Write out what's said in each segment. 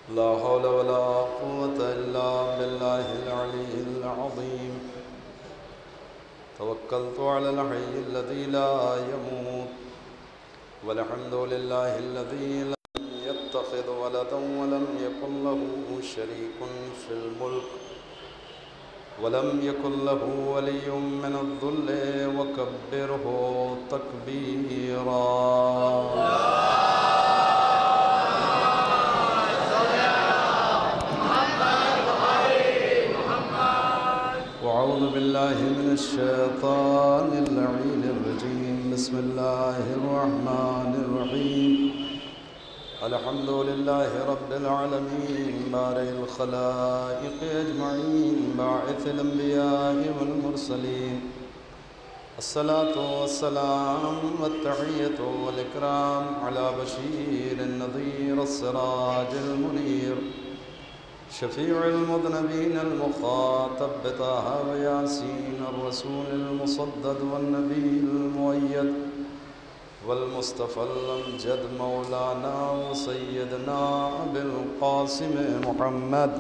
لا حول ولا قوة إلا بالله العلي العظيم توكلت على الحي الذي لا يموت والحمد لله الذي لم يتخذ ولدا ولم يكن له شريك في الملك ولم يكن له ولي من الذل وكبره تكبيرا وأعوذ بالله من الشيطان اللعين الرجيم بسم الله الرحمن الرحيم الحمد لله رب العالمين بارئ الخلائق أجمعين باعث الأنبياء والمرسلين الصلاة والسلام والتحية والإكرام على بشير النذير السراج المنير شفيع المذنبين المخاطب بطه وياسين الرسول المصدد والنبي المؤيد والمصطفى الأمجد مولانا وسيدنا أبي القاسم محمد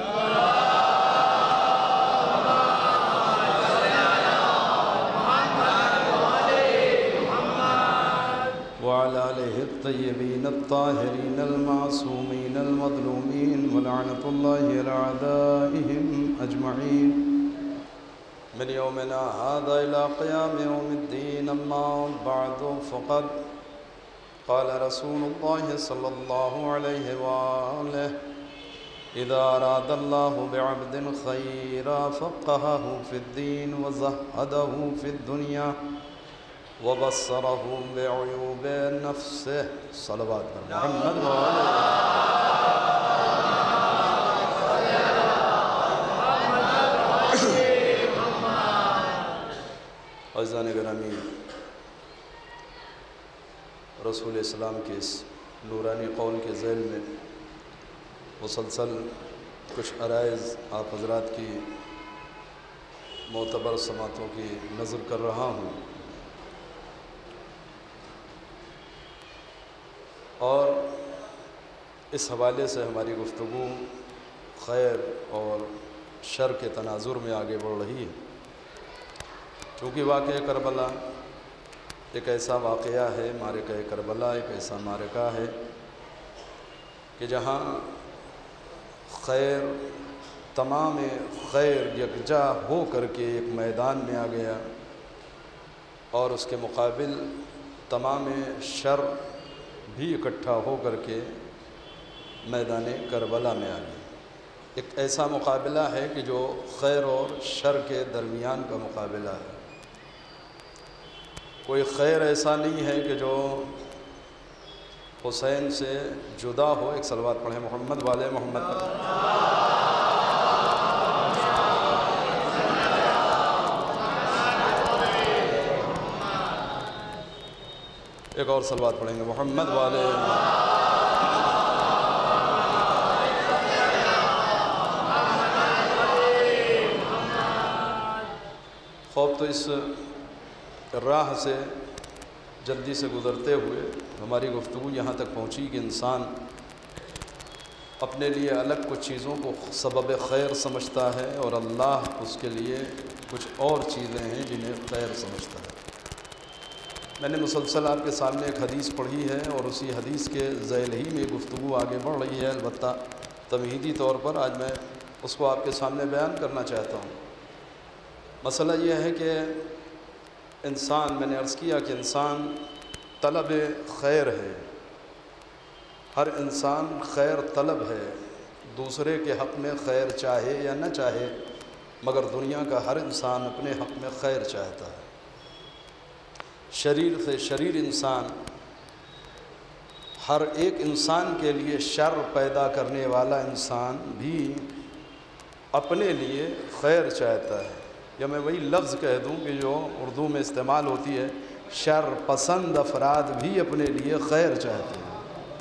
وعلى آله الطيبين الطاهرين المعصومين المظلومين ولعنة الله على أعدائهم أجمعين من يومنا هذا إلى قيام يوم الدين أما بعد فقد قال رسول الله صلى الله عليه وآله إذا أراد الله بعبد خيرا فقهه في الدين وزهده في الدنيا وبصره بعيوب نفسه صلوات محمد عزیزان گرامی، رسول اسلام کے اس نورانی قول کے ذیل میں مسلسل کچھ عرائض آپ حضرات کی معتبر سماعتوں کی نظر کر رہا ہوں، اور اس حوالے سے ہماری گفتگو خیر اور شر کے تناظر میں آگے بڑھ رہی ہے، چونکہ واقعہ کربلا ایک ایسا واقعہ ہے، معرکہ کربلا ایک ایسا معرکہ ہے کہ جہاں خیر تمام خیر یکجا ہو کر کے ایک میدان میں آ گیا اور اس کے مقابل تمام شر بھی اکٹھا ہو کر کے میدان کربلا میں آ گیا۔ ایک ایسا مقابلہ ہے کہ جو خیر اور شر کے درمیان کا مقابلہ ہے۔ کوئی خیر ایسا نہیں ہے کہ جو حسین سے جدا ہو۔ ایک صلوات پڑھیں محمد والے محمد پر۔ ایک اور صلوات پڑھیں گے محمد والے۔ خوب تو اس راہ سے جلدی سے گزرتے ہوئے ہماری گفتگو یہاں تک پہنچی کہ انسان اپنے لیے الگ کچھ چیزوں کو سبب خیر سمجھتا ہے اور اللہ اس کے لیے کچھ اور چیزیں ہیں جنہیں خیر سمجھتا ہے۔ میں نے مسلسل آپ کے سامنے ایک حدیث پڑھی ہے اور اسی حدیث کے ذیل ہی میں گفتگو آگے بڑھ رہی ہے، البتہ تمہیدی طور پر آج میں اس کو آپ کے سامنے بیان کرنا چاہتا ہوں۔ مسئلہ یہ ہے کہ انسان، میں نے عرض کیا کہ انسان طلب خیر ہے، ہر انسان خیر طلب ہے، دوسرے کے حق میں خیر چاہے یا نہ چاہے، مگر دنیا کا ہر انسان اپنے حق میں خیر چاہتا ہے۔ شریر سے شریر انسان، ہر ایک انسان کے لیے شر پیدا کرنے والا انسان بھی اپنے لیے خیر چاہتا ہے، یا میں وہی لفظ کہہ دوں کہ جو اردو میں استعمال ہوتی ہے، شر پسند افراد بھی اپنے لیے خیر چاہتے ہیں۔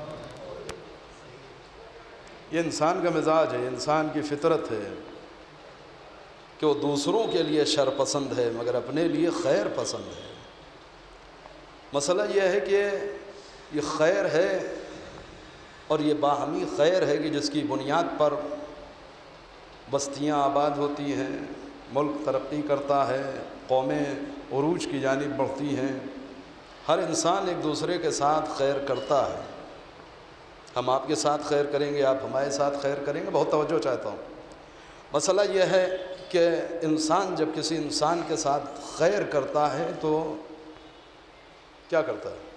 یہ انسان کا مزاج ہے، انسان کی فطرت ہے کہ وہ دوسروں کے لیے شر پسند ہے مگر اپنے لیے خیر پسند ہے۔ مسئلہ یہ ہے کہ یہ خیر ہے اور یہ باہمی خیر ہے کہ جس کی بنیاد پر بستیاں آباد ہوتی ہیں، ملک ترقی کرتا ہے، قومیں عروج کی جانب بڑھتی ہیں، ہر انسان ایک دوسرے کے ساتھ خیر کرتا ہے۔ ہم آپ کے ساتھ خیر کریں گے، آپ ہمارے ساتھ خیر کریں گے۔ بہت توجہ چاہتا ہوں۔ مسئلہ یہ ہے کہ انسان جب کسی انسان کے ساتھ خیر کرتا ہے تو کیا کرتا ہے؟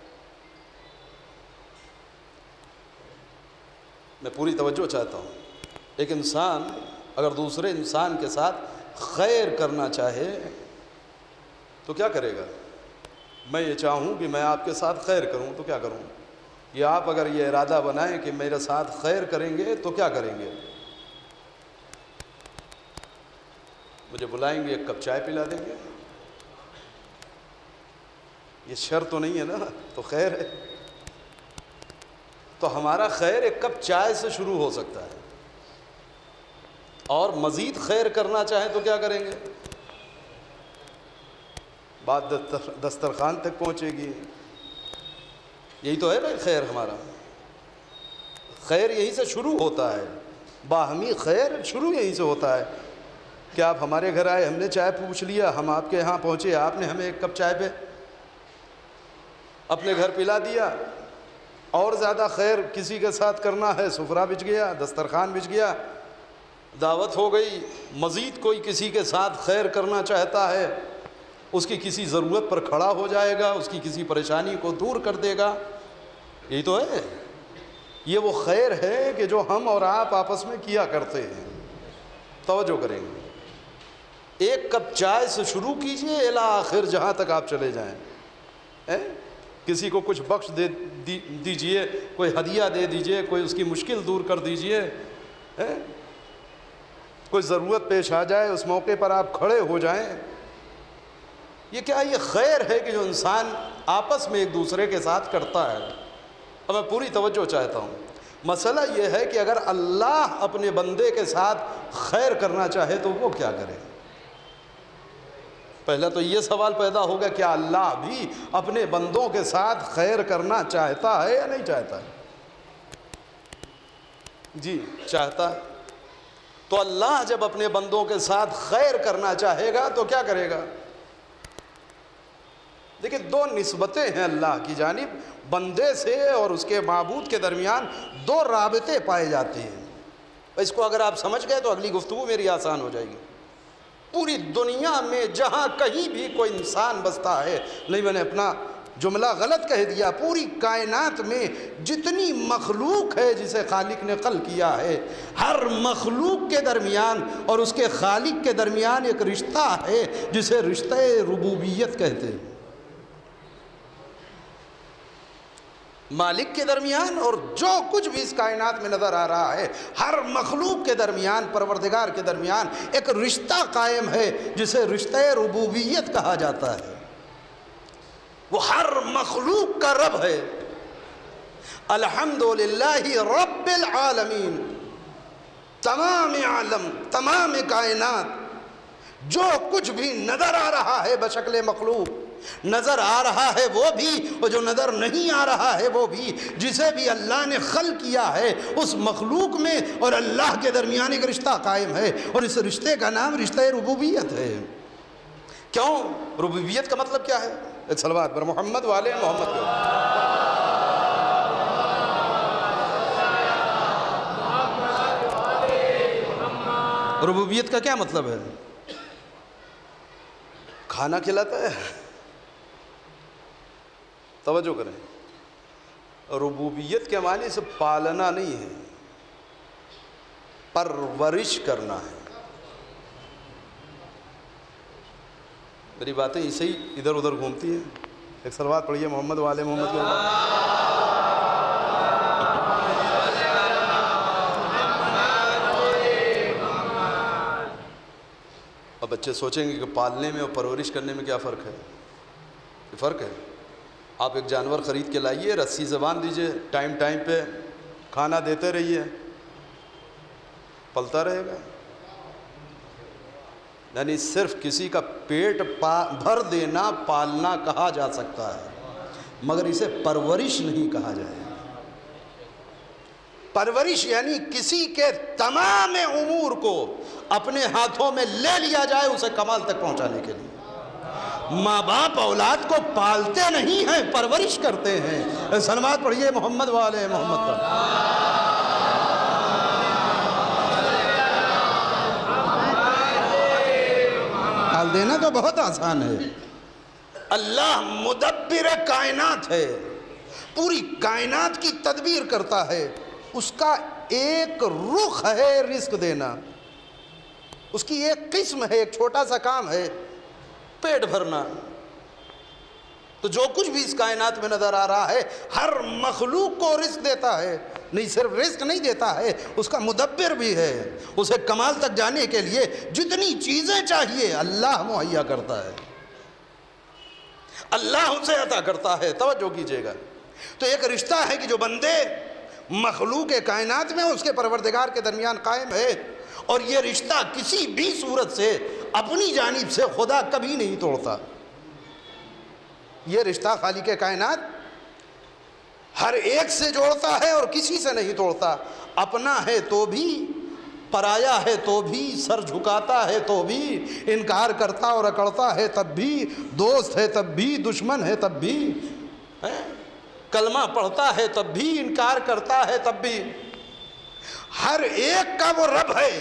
میں پوری توجہ چاہتا ہوں۔ ایک انسان اگر دوسرے انسان کے ساتھ خیر کرنا چاہے تو کیا کرے گا؟ میں یہ چاہوں کہ میں آپ کے ساتھ خیر کروں تو کیا کروں؟ یا آپ اگر یہ ارادہ بنائیں کہ میرے ساتھ خیر کریں گے تو کیا کریں گے؟ مجھے بلائیں گے، ایک کپ چائے پلا دیں گے؟ یہ شر تو نہیں ہے نا، تو خیر ہے۔ تو ہمارا خیر ایک کپ چائے سے شروع ہو سکتا ہے، اور مزید خیر کرنا چاہیں تو کیا کریں گے؟ بات دسترخوان تک پہنچے گی۔ یہی تو ہے بھائی خیر ہمارا۔ خیر یہیں سے شروع ہوتا ہے، باہمی خیر شروع یہیں سے ہوتا ہے کہ آپ ہمارے گھر آئے، ہم نے چائے پوچھ لیا، ہم آپ کے یہاں پہنچے، آپ نے ہمیں ایک کپ چائے پہ اپنے گھر پلا دیا۔ اور زیادہ خیر کسی کے ساتھ کرنا ہے، سفرہ بچ گیا، دسترخوان بچ گیا، دعوت ہو گئی۔ مزید کوئی کسی کے ساتھ خیر کرنا چاہتا ہے، اس کی کسی ضرورت پر کھڑا ہو جائے گا، اس کی کسی پریشانی کو دور کر دے گا۔ یہی تو ہے، یہ وہ خیر ہے کہ جو ہم اور آپ آپس میں کیا کرتے ہیں۔ توجہ کریں گے، ایک کپ چائے سے شروع کیجئے الی آخر جہاں تک آپ چلے جائیں۔ کسی کو کچھ بخش دے دیجئے، کوئی ہدیہ دے دیجئے، کوئی اس کی مشکل دور کر دیجئے، کوئی ضرورت پیش آ جائے اس موقع پر آپ کھڑے ہو جائیں۔ یہ کیا؟ یہ خیر ہے کہ جو انسان آپس میں ایک دوسرے کے ساتھ کرتا ہے۔ اب میں پوری توجہ چاہتا ہوں۔ مسئلہ یہ ہے کہ اگر اللہ اپنے بندے کے ساتھ خیر کرنا چاہے تو وہ کیا کرے؟ پہلا تو یہ سوال پیدا ہوگا، کیا اللہ بھی اپنے بندوں کے ساتھ خیر کرنا چاہتا ہے یا نہیں چاہتا ہے؟ جی چاہتا ہے۔ تو اللہ جب اپنے بندوں کے ساتھ خیر کرنا چاہے گا تو کیا کرے گا؟ دیکھیں، دو نسبتیں ہیں اللہ کی جانب، بندے سے اور اس کے معبود کے درمیان دو رابطے پائے جاتے ہیں۔ اس کو اگر آپ سمجھ گئے تو اگلی گفتگو میری آسان ہو جائے گی۔ پوری دنیا میں جہاں کہیں بھی کوئی انسان بستا ہے، نہیں میں نے اپنا جملہ غلط کہہ دیا، پوری کائنات میں جتنی مخلوق ہے جسے خالق نے خلق کیا ہے، ہر مخلوق کے درمیان اور اس کے خالق کے درمیان ایک رشتہ ہے جسے رشتہ ربوبیت کہتے ہیں۔ مالک کے درمیان اور جو کچھ بھی اس کائنات میں نظر آ رہا ہے، ہر مخلوق کے درمیان، پروردگار کے درمیان ایک رشتہ قائم ہے جسے رشتہ ربوبیت کہا جاتا ہے۔ وہ ہر مخلوق کا رب ہے۔ الحمدللہ رب العالمین، تمام عالم، تمام کائنات، جو کچھ بھی نظر آ رہا ہے بشکل مخلوق، نظر آ رہا ہے وہ بھی اور جو نظر نہیں آ رہا ہے وہ بھی، جسے بھی اللہ نے خلق کیا ہے، اس مخلوق میں اور اللہ کے درمیان ایک رشتہ قائم ہے، اور اس رشتے کا نام رشتہ ربوبیت ہے۔ کیوں؟ ربوبیت کا مطلب کیا ہے؟ ایک صلوات پر محمد والے محمد کے۔ ربوبیت کا کیا مطلب ہے؟ کھانا کھلاتا ہے؟ توجہ کریں، ربوبیت کے معنی سے پالنا نہیں ہے، پرورش کرنا ہے۔ میری باتیں اسے ہی ادھر ادھر گھومتی ہیں۔ ایک صلوات پڑھیے محمد والے محمد کے اوپر۔ اب بچے سوچیں گے کہ پالنے میں اور پرورش کرنے میں کیا فرق ہے؟ یہ فرق ہے۔ آپ ایک جانور خرید کے لائیے، رسی سے باندھ دیجئے، ٹائم پہ کھانا دیتے رہیے، پلتا رہے گا۔ یعنی صرف کسی کا پیٹ بھر دینا پالنا کہا جا سکتا ہے، مگر اسے پرورش نہیں کہا جائے۔ پرورش یعنی کسی کے تمام امور کو اپنے ہاتھوں میں لے لیا جائے اسے کمال تک پہنچانے کے لیے۔ ماں باپ اولاد کو پالتے نہیں ہیں، پرورش کرتے ہیں۔ سلوات پڑھیے محمد والے محمد پر۔ پال دینا تو بہت آسان ہے۔ اللہ مدبر کائنات ہے، پوری کائنات کی تدبیر کرتا ہے۔ اس کا ایک رخ ہے رزق دینا، اس کی ایک قسم ہے، ایک چھوٹا سا کام ہے پیٹ بھرنا۔ تو جو کچھ بھی اس کائنات میں نظر آ رہا ہے ہر مخلوق کو رزق دیتا ہے، نہیں صرف رزق نہیں دیتا ہے، اس کا مدبر بھی ہے۔ اسے کمال تک جانے کے لیے جتنی چیزیں چاہیے اللہ مہیا کرتا ہے، اللہ اسے عطا کرتا ہے۔ توجہ کیجئے گا، تو ایک رشتہ ہے کہ جو بندے مخلوق کائنات میں اس کے پروردگار کے درمیان قائم ہے، اور یہ رشتہ کسی بھی صورت سے اپنی جانب سے خدا کبھی نہیں توڑتا۔ یہ رشتہ خالق کائنات ہر ایک سے جوڑتا ہے اور کسی سے نہیں توڑتا۔ اپنا ہے تو بھی، پرایا ہے تو بھی، سر جھکاتا ہے تو بھی، انکار کرتا اور اکڑتا ہے تب بھی، دوست ہے تب بھی، دشمن ہے تب بھی، کلمہ پڑھتا ہے تب بھی، انکار کرتا ہے تب بھی، ہر ایک کا وہ رب ہے۔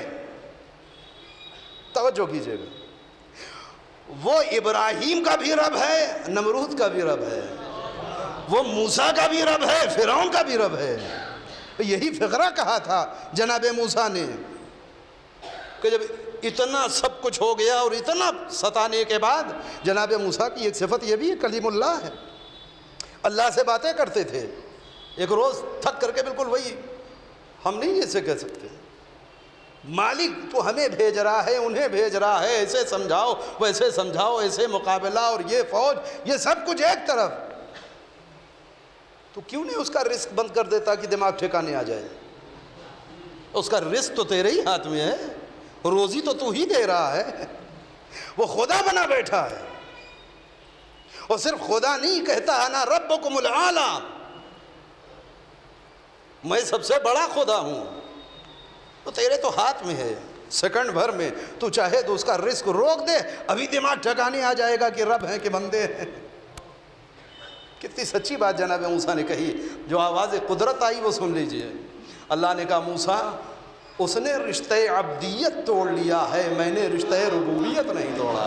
توجہ کیجئے گا، وہ ابراہیم کا بھی رب ہے، نمرود کا بھی رب ہے، وہ موسیٰ کا بھی رب ہے، فرعون کا بھی رب ہے۔ یہی فقرہ کہا تھا جناب موسیٰ نے کہ جب اتنا سب کچھ ہو گیا اور اتنا ستانے کے بعد جناب موسیٰ کی ایک صفت یہ بھی ہے، کلیم اللہ ہے، اللہ سے باتیں کرتے تھے۔ ایک روز تھک کر کے بالکل وہی، ہم نہیں ایسے کہہ سکتے، مالک تو ہمیں بھیج رہا ہے، انہیں بھیج رہا ہے، ایسے سمجھاؤ ویسے سمجھاؤ، ایسے مقابلہ اور یہ فوج، یہ سب کچھ ایک طرف، تو کیوں نہیں اس کا رزق بند کر دیتا کہ دماغ ٹھکانے آ جائے؟ اس کا رزق تو تیرے ہی ہاتھ میں ہے، روزی تو ہی دے رہا ہے، وہ خدا بنا بیٹھا ہے۔ اور صرف خدا نہیں کہتا انا ربکم الاعلی، میں سب سے بڑا خدا ہوں، تو تیرے تو ہاتھ میں ہے، سیکنڈ بھر میں تو چاہے تو اس کا رزق روک دے، ابھی دماغ ٹھکانے آ جائے گا کہ رب ہیں کہ بندے ہیں۔ کتنی سچی بات جناب موسیٰ نے کہی، جو آواز قدرت آئی وہ سن لیجئے۔ اللہ نے کہا موسیٰ اس نے رشتہ عبدیت توڑ لیا ہے، میں نے رشتہ ربوبیت نہیں توڑا۔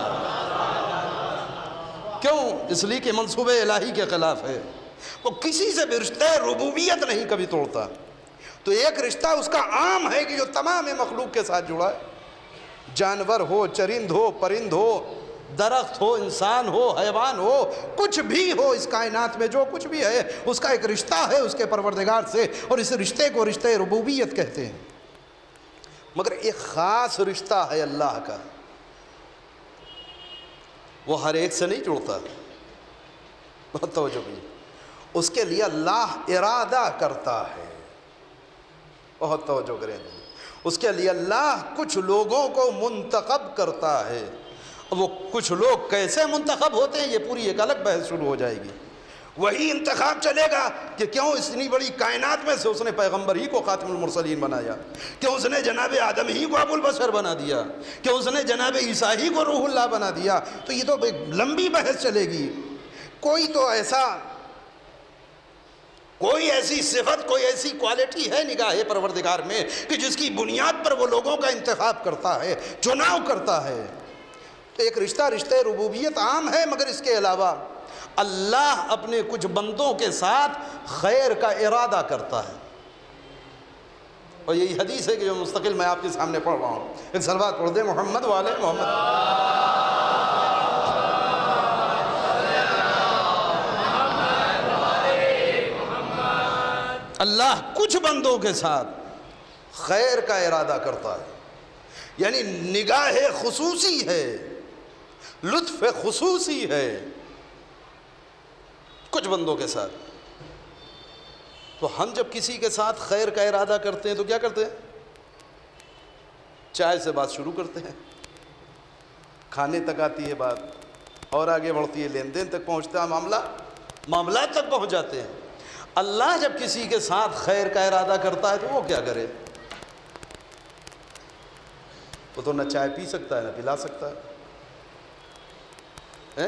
کیوں؟ اس لیے کہ منصوبے الہی کے خلاف ہے، وہ کسی سے بھی رشتہ ربوبیت نہیں کبھی توڑتا۔ تو ایک رشتہ اس کا عام ہے کہ جو تمام مخلوق کے ساتھ جڑا ہے، جانور ہو، چرند ہو، پرند ہو، درخت ہو، انسان ہو، حیوان ہو، کچھ بھی ہو اس کائنات میں، جو کچھ بھی ہے اس کا ایک رشتہ ہے اس کے پروردگار سے، اور اس رشتے کو رشتہ ربوبیت کہتے ہیں۔ مگر ایک خاص رشتہ ہے اللہ کا، وہ ہر ایک سے نہیں جڑتا۔ بہت توجہ کیجیے، اس کے لیے اللہ ارادہ کرتا ہے، بہت توجہ کریں، اس کے لیے اللہ کچھ لوگوں کو منتخب کرتا ہے۔ وہ کچھ لوگ کیسے منتخب ہوتے ہیں یہ پوری ایک الگ بحث شروع ہو جائے گی۔ وہی انتخاب چلے گا کہ کیوں اتنی بڑی کائنات میں سے اس نے پیغمبر ہی کو خاتم المرسلین بنایا، کیوں اس نے جناب آدم ہی کو ابو البشر بنا دیا، کیوں اس نے جناب عیسیٰ ہی کو روح اللہ بنا دیا۔ تو یہ تو ایک لمبی بحث چلے گی۔ کوئی تو ایسا، کوئی ایسی صفت، کوئی ایسی کوالٹی ہے نگاہ پروردگار میں کہ جس کی بنیاد پر وہ لوگوں کا انتخاب کرتا ہے، چناؤ کرتا ہے۔ تو ایک رشتہ ربوبیت عام ہے، مگر اس کے علاوہ اللہ اپنے کچھ بندوں کے ساتھ خیر کا ارادہ کرتا ہے، اور یہی حدیث ہے کہ جو مستقل میں آپ کے سامنے پڑھ رہا ہوں۔ ایک صلوات پڑھ دیں محمد والے محمد۔ اللہ کچھ بندوں کے ساتھ خیر کا ارادہ کرتا ہے، یعنی نگاہ خصوصی ہے، لطف خصوصی ہے کچھ بندوں کے ساتھ۔ تو ہم جب کسی کے ساتھ خیر کا ارادہ کرتے ہیں تو کیا کرتے ہیں؟ چائے سے بات شروع کرتے ہیں، کھانے تک آتی ہے بات، اور آگے بڑھتی ہے، لین دین تک پہنچتا ہے، معاملات تک پہنچ جاتے ہیں۔ اللہ جب کسی کے ساتھ خیر کا ارادہ کرتا ہے تو وہ کیا کرے؟ وہ تو نہ چائے پی سکتا ہے نہ پلا سکتا ہے،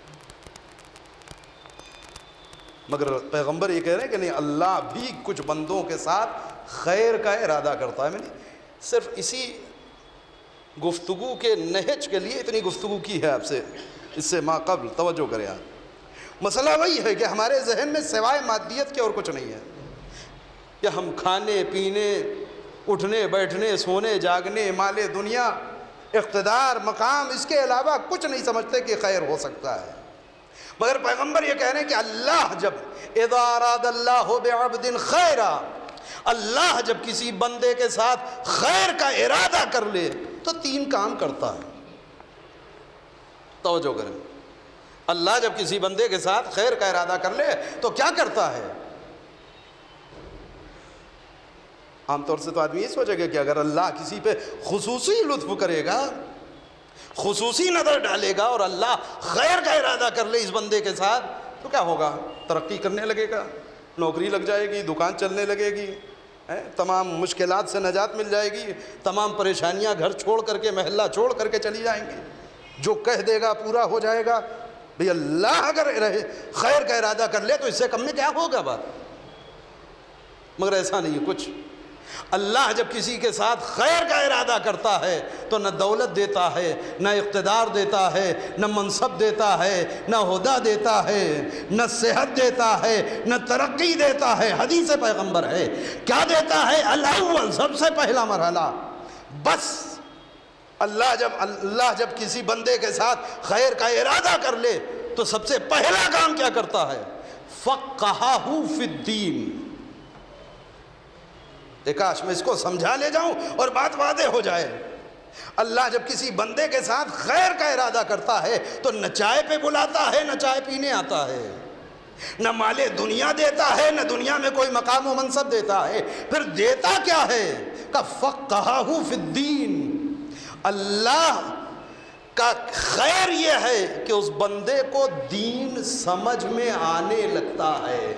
مگر پیغمبر یہ کہہ رہے ہیں کہ نہیں، اللہ بھی کچھ بندوں کے ساتھ خیر کا ارادہ کرتا ہے۔ میں نے صرف اسی گفتگو کے نہج کے لیے اتنی گفتگو کی ہے آپ سے، اس سے ما قبل توجہ کریں آپ۔ مسئلہ وہی ہے کہ ہمارے ذہن میں سوائے مادیت کے اور کچھ نہیں ہے، کہ ہم کھانے پینے، اٹھنے بیٹھنے، سونے جاگنے، مال دنیا، اقتدار، مقام، اس کے علاوہ کچھ نہیں سمجھتے کہ خیر ہو سکتا ہے۔ مگر پیغمبر یہ کہہ رہے ہیں کہ اللہ جب اذا اراد اللہ بعبد خیرا، اللہ جب کسی بندے کے ساتھ خیر کا ارادہ کر لے تو 3 کام کرتا ہے۔ توجہ کریں، اللہ جب کسی بندے کے ساتھ خیر کا ارادہ کر لے تو کیا کرتا ہے؟ عام طور سے تو آدمی یہ سوچے گا کہ اگر اللہ کسی پہ خصوصی لطف کرے گا، خصوصی نظر ڈالے گا اور اللہ خیر کا ارادہ کر لے اس بندے کے ساتھ تو کیا ہوگا؟ ترقی کرنے لگے گا، نوکری لگ جائے گی، دکان چلنے لگے گی، تمام مشکلات سے نجات مل جائے گی، تمام پریشانیاں گھر چھوڑ کر کے، محلہ چھوڑ کر کے چلی جائیں گی، جو کہہ دے گا پورا ہو جائے گا۔ بھئی اللہ اگر خیر کا ارادہ کر لے تو اس سے کم میں کیا ہوگا بات؟ مگر ایسا نہیں ہے کچھ۔ اللہ جب کسی کے ساتھ خیر کا ارادہ کرتا ہے تو نہ دولت دیتا ہے، نہ اقتدار دیتا ہے، نہ منصب دیتا ہے، نہ عہدہ دیتا ہے، نہ صحت دیتا ہے، نہ ترقی دیتا ہے۔ حدیث پیغمبر ہے، کیا دیتا ہے؟ الاول، سب سے پہلا مرحلہ بس اللہ جب کسی بندے کے ساتھ خیر کا ارادہ کر لے تو سب سے پہلا کام کیا کرتا ہے؟ فقہہ فی الدین۔ کاش میں اس کو سمجھا لے جاؤں اور بات واضح ہو جائے۔ اللہ جب کسی بندے کے ساتھ خیر کا ارادہ کرتا ہے تو نہ چائے پہ بلاتا ہے، نہ چائے پینے آتا ہے، نہ مال دنیا دیتا ہے، نہ دنیا میں کوئی مقام و منصب دیتا ہے، پھر دیتا کیا ہے؟ کہ فقہہ فی الدین۔ اللہ کا خیر یہ ہے کہ اس بندے کو دین سمجھ میں آنے لگتا ہے۔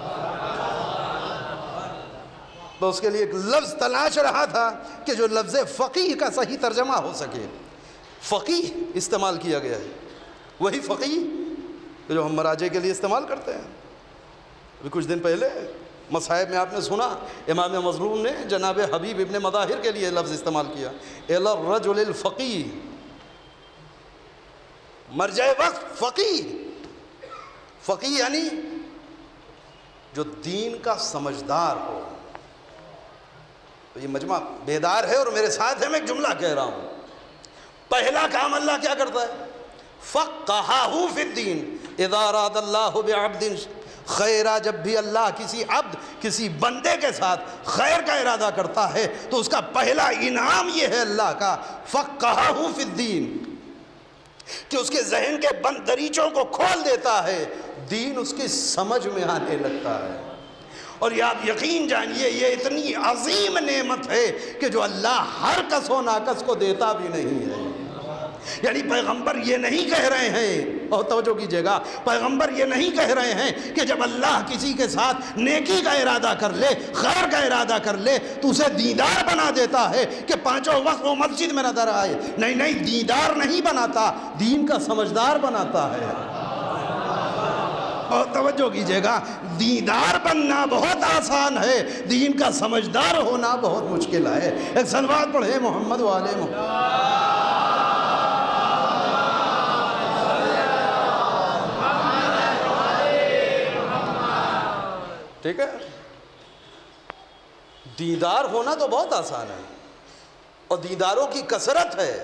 تو اس کے لیے ایک لفظ تلاش رہا تھا کہ جو لفظ فقیہ کا صحیح ترجمہ ہو سکے۔ فقیہ استعمال کیا گیا ہے، وہی فقیہ جو ہم مراجع کے لیے استعمال کرتے ہیں۔ ابھی کچھ دن پہلے مصائب میں آپ نے سنا امام مظلوم نے جناب حبیب ابن مظاہر کے لیے لفظ استعمال کیا، الی الرجل الفقیہ، مرجع وقت فقیہ۔ فقیہ یعنی جو دین کا سمجھدار ہو۔ تو یہ مجمع بیدار ہے اور میرے ساتھ ہے، میں ایک جملہ کہہ رہا ہوں۔ پہلا کام اللہ کیا کرتا ہے؟ فقہہ فی الدین۔ اذا اراد اللہ بعبد خیرا، جب بھی اللہ کسی عبد، کسی بندے کے ساتھ خیر کا ارادہ کرتا ہے تو اس کا پہلا انعام یہ ہے اللہ کا، فقہہ فی الدین، کہ اس کے ذہن کے بند دریچوں کو کھول دیتا ہے، دین اس کی سمجھ میں آنے لگتا ہے۔ اور یہ آپ یقین جانیے یہ اتنی عظیم نعمت ہے کہ جو اللہ ہر کس و ناکس کو دیتا بھی نہیں ہے۔ یعنی پیغمبر یہ نہیں کہہ رہے ہیں، اور توجہ کیجئے گا، پیغمبر یہ نہیں کہہ رہے ہیں کہ جب اللہ کسی کے ساتھ نیکی کا ارادہ کر لے، خیر کا ارادہ کر لے تو اسے دیندار بنا دیتا ہے کہ 5 وقت وہ مسجد میں نظر آئے۔ نہیں، دیندار نہیں بناتا، دین کا سمجھدار بناتا ہے۔ اور توجہ کیجئے گا، دیندار بننا بہت آسان ہے، دین کا سمجھدار ہونا بہت مشکل ہے۔ ایک صلوات پڑھے محمد و آل محمد۔ ٹھیک ہے، دیندار ہونا تو بہت آسان ہے اور دینداروں کی کثرت ہے،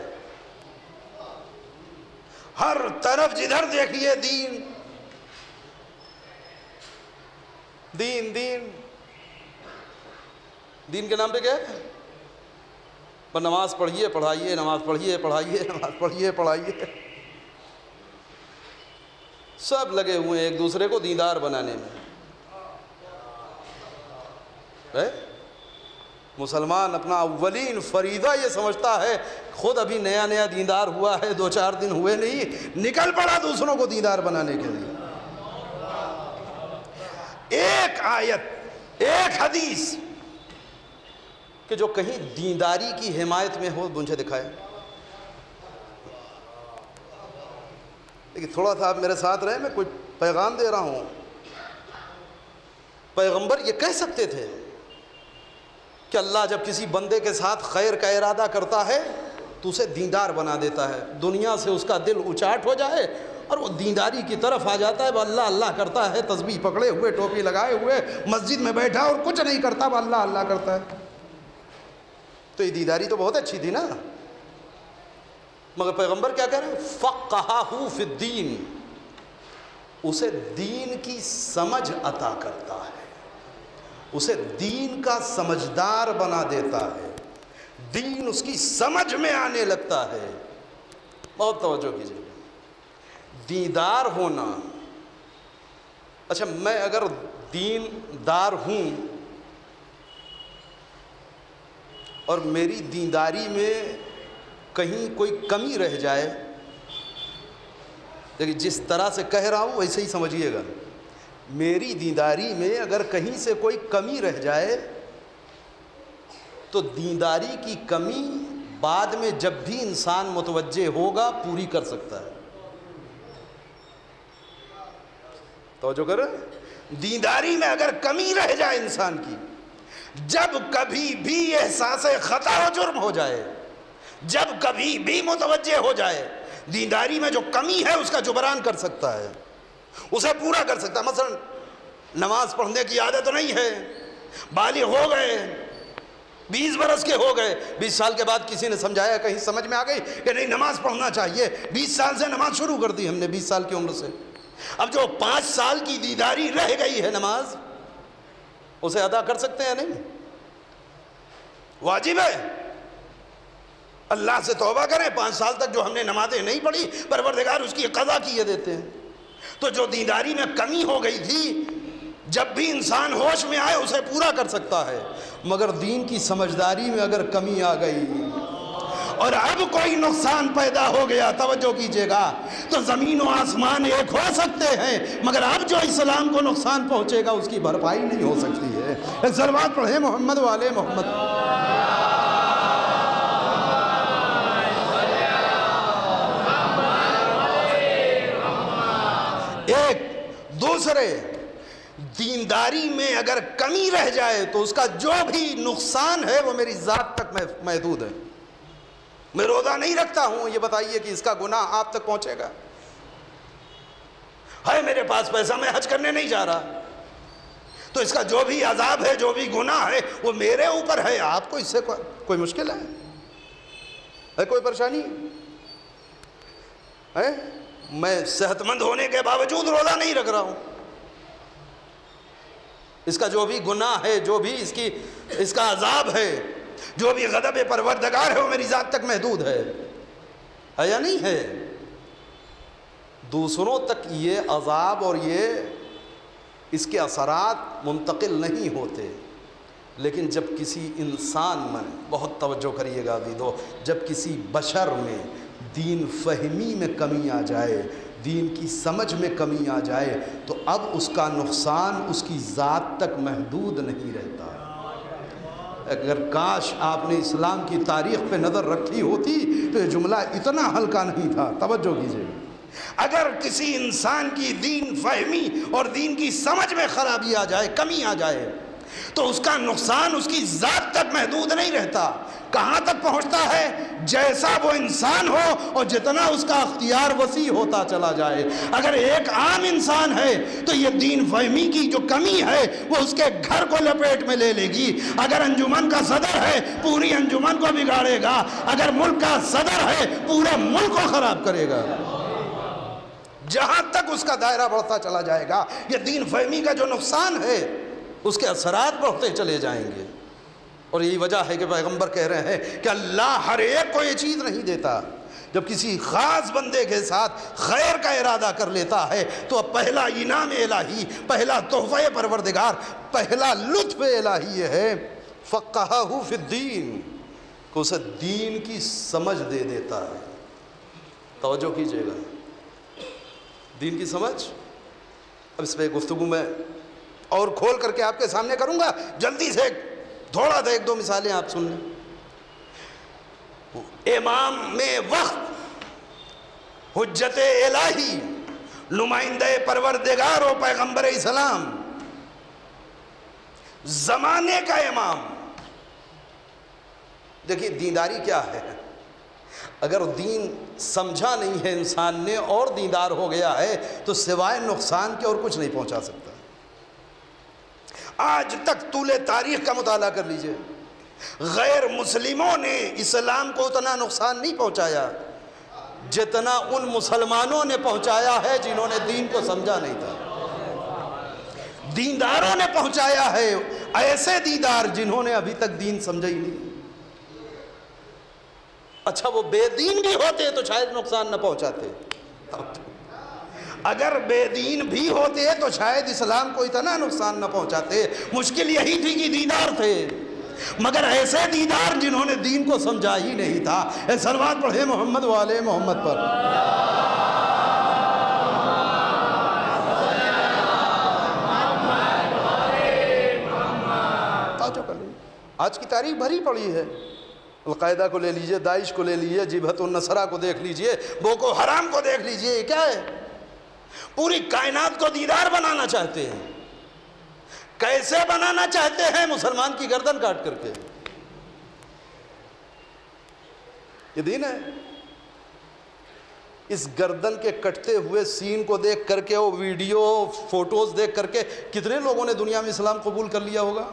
ہر طرف جدھر دیکھیے دین دین دین دین کے نام پہ کیا ہے؟ پر نماز پڑھیے پڑھائیے، نماز پڑھیے پڑھائیے، نماز پڑھیے پڑھائیے، سب لگے ہوئے ہیں ایک دوسرے کو دیندار بنانے میں۔ مسلمان اپنا اولین فریضہ یہ سمجھتا ہے، خود ابھی نیا دیندار ہوا ہے، 2-4 دن ہوئے نہیں، نکل پڑا دوسروں کو دیندار بنانے کے لیے۔ ایک آیت، ایک حدیث کہ جو کہیں دینداری کی حمایت میں ہو مجھے دکھائے. لیکن تھوڑا سا آپ میرے ساتھ رہے، میں کوئی پیغام دے رہا ہوں. پیغمبر یہ کہہ سکتے تھے کہ اللہ جب کسی بندے کے ساتھ خیر کا ارادہ کرتا ہے تو اسے دیندار بنا دیتا ہے، دنیا سے اس کا دل اچاٹ ہو جائے اور وہ دینداری کی طرف آ جاتا ہے. وہ اللہ اللہ کرتا ہے، تسبیح پکڑے ہوئے، ٹوپی لگائے ہوئے، مسجد میں بیٹھا اور کچھ نہیں کرتا، وہ اللہ اللہ کرتا ہے. تو یہ دینداری تو بہت اچھی تھی نا. مگر پیغمبر کیا کہہ رہے ہیں؟ فقہہ فی الدین، اسے دین کی سمجھ عطا کرتا ہے، اسے دین کا سمجھدار بنا دیتا ہے، دین اس کی سمجھ میں آنے لگتا ہے. بہت توجہ کیجیے. دیندار ہونا، اچھا میں اگر دیندار ہوں اور میری دینداری میں کہیں کوئی کمی رہ جائے، لیکن جس طرح سے کہہ رہا ہوں ویسے ہی سمجھیے گا، میری دینداری میں اگر کہیں سے کوئی کمی رہ جائے تو دینداری کی کمی بعد میں جب بھی انسان متوجہ ہوگا پوری کر سکتا ہے. توجہ کریں. دینداری میں اگر کمی رہ جائے انسان کی، جب کبھی بھی احساس خطا و جرم ہو جائے، جب کبھی بھی متوجہ ہو جائے، دینداری میں جو کمی ہے اس کا جبران کر سکتا ہے، اسے پورا کر سکتا ہے. مثلا نماز پڑھنے کی عادت نہیں ہے، بالغ ہو گئے، 20 برس کے ہو گئے، 20 سال کے بعد کسی نے سمجھایا، کہیں سمجھ میں آ گئی کہ نہیں نماز پڑھنا چاہیے، 20 سال سے نماز شروع کر دی ہم نے، 20 سال کی عمر سے. اب جو 5 سال کی دینداری رہ گئی ہے نماز، اسے ادا کر سکتے ہیں؟ نہیں، واجب ہے. اللہ سے توبہ کریں، 5 سال تک جو ہم نے نمازیں نہیں پڑھی پروردگار اس کی قضا کیے دیتے ہیں. تو جو دینداری میں کمی ہو گئی تھی، جب بھی انسان ہوش میں آئے اسے پورا کر سکتا ہے. مگر دین کی سمجھداری میں اگر کمی آ گئی اور اب کوئی نقصان پیدا ہو گیا، توجہ کیجئے گا، تو زمین و آسمان ایک ہو سکتے ہیں مگر اب جو اسلام کو نقصان پہنچے گا اس کی بھرپائی نہیں ہو سکتی ہے. ایک صلوات پڑھیں محمد والے محمد. ایک دوسرے دینداری میں اگر کمی رہ جائے تو اس کا جو بھی نقصان ہے وہ میری ذات تک محدود ہے. میں روزہ نہیں رکھتا ہوں، یہ بتائیے کہ اس کا گناہ آپ تک پہنچے گا؟ ہے میرے پاس پیسہ، میں حج کرنے نہیں جا رہا، تو اس کا جو بھی عذاب ہے، جو بھی گناہ ہے وہ میرے اوپر ہے. آپ کو اس سے کوئی مشکل ہے؟ کوئی پریشانی ہے؟ میں صحت مند ہونے کے باوجود روزہ نہیں رکھ رہا ہوں. اس کا جو بھی گناہ ہے، جو بھی اس کا عذاب ہے، جو بھی غضب پروردگار ہے وہ میری ذات تک محدود ہے یا نہیں ہے؟ دوسروں تک یہ عذاب اور اس کے اثرات منتقل نہیں ہوتے. لیکن جب کسی انسان میں، بہت توجہ کریے گا ابھی دو، جب کسی بشر میں دین فہمی میں کمی آ جائے، دین کی سمجھ میں کمی آ جائے، تو اب اس کا نقصان اس کی ذات تک محدود نہیں رہتا. اگر کاش آپ نے اسلام کی تاریخ پہ نظر رکھی ہوتی تو یہ جملہ اتنا ہلکا نہیں تھا. توجہ کیجیے. اگر کسی انسان کی دین فہمی اور دین کی سمجھ میں خرابی آ جائے، کمی آ جائے، تو اس کا نقصان اس کی ذات تک محدود نہیں رہتا. کہاں تک پہنچتا ہے؟ جیسا وہ انسان ہو اور جتنا اس کا اختیار وسیع ہوتا چلا جائے. اگر ایک عام انسان ہے تو یہ دین فہمی کی جو کمی ہے وہ اس کے گھر کو لپیٹ میں لے لے گی. اگر انجمن کا صدر ہے پوری انجمن کو بگاڑے گا. اگر ملک کا صدر ہے پورے ملک کو خراب کرے گا. جہاں تک اس کا دائرہ بڑھتا چلا جائے گا، یہ دین فہمی کا جو نقصان ہے اس کے اثرات بڑھتے چلے جائیں گے. اور یہی وجہ ہے کہ پیغمبر کہہ رہے ہیں کہ اللہ ہر ایک کو یہ چیز نہیں دیتا. جب کسی خاص بندے کے ساتھ خیر کا ارادہ کر لیتا ہے تو پہلا انعام الہی، پہلا تحفہ پروردگار، پہلا لطف الہی یہ ہے فقہہ فی الدین، کہ اسے دین کی سمجھ دے دیتا ہے. توجہ کیجئے گا. دین کی سمجھ. اب اس پہ گفتگو میں اور کھول کر کے آپ کے سامنے کروں گا، جلدی سے تھوڑا سا 1-2 مثالیں آپ سن لیں۔ امام میں وقت، حجت الہی، نمائندہ پروردگار و پیغمبر اسلام، زمانے کا امام۔ دیکھیے دینداری کیا ہے؟ اگر دین سمجھا نہیں ہے انسان نے اور دیندار ہو گیا ہے تو سوائے نقصان کے اور کچھ نہیں پہنچا سکتا۔ آج تک طول تاریخ کا مطالعہ کر لیجئے، غیر مسلموں نے اسلام کو اتنا نقصان نہیں پہنچایا جتنا ان مسلمانوں نے پہنچایا ہے جنہوں نے دین کو سمجھا نہیں تھا۔ دینداروں نے پہنچایا ہے، ایسے دیندار جنہوں نے ابھی تک دین سمجھا ہی نہیں۔ اچھا وہ بے دین بھی ہوتے تو شاید نقصان نہ پہنچاتے، اگر بے دین بھی ہوتے تو شاید اسلام کو اتنا نقصان نہ پہنچاتے۔ مشکل یہی تھی کہ دیندار تھے، مگر ایسے دیندار جنہوں نے دین کو سمجھا ہی نہیں تھا۔ صلوات پڑھے محمد والے محمد پر۔ آج کی تاریخ بھری پڑی ہے، القاعدہ کو لے لیجئے، داعش کو لے لیجئے، جبہت النصرہ کو دیکھ لیجئے، بوکو حرام کو دیکھ لیجئے، یہ کیا ہے؟ پوری کائنات کو دیندار بنانا چاہتے ہیں۔ کیسے بنانا چاہتے ہیں؟ مسلمان کی گردن کاٹ کر کے۔ یہ دین ہے؟ اس گردن کے کٹتے ہوئے سین کو دیکھ کر کے، وہ ویڈیو فوٹوز دیکھ کر کے کتنے لوگوں نے دنیا میں اسلام قبول کر لیا ہوگا؟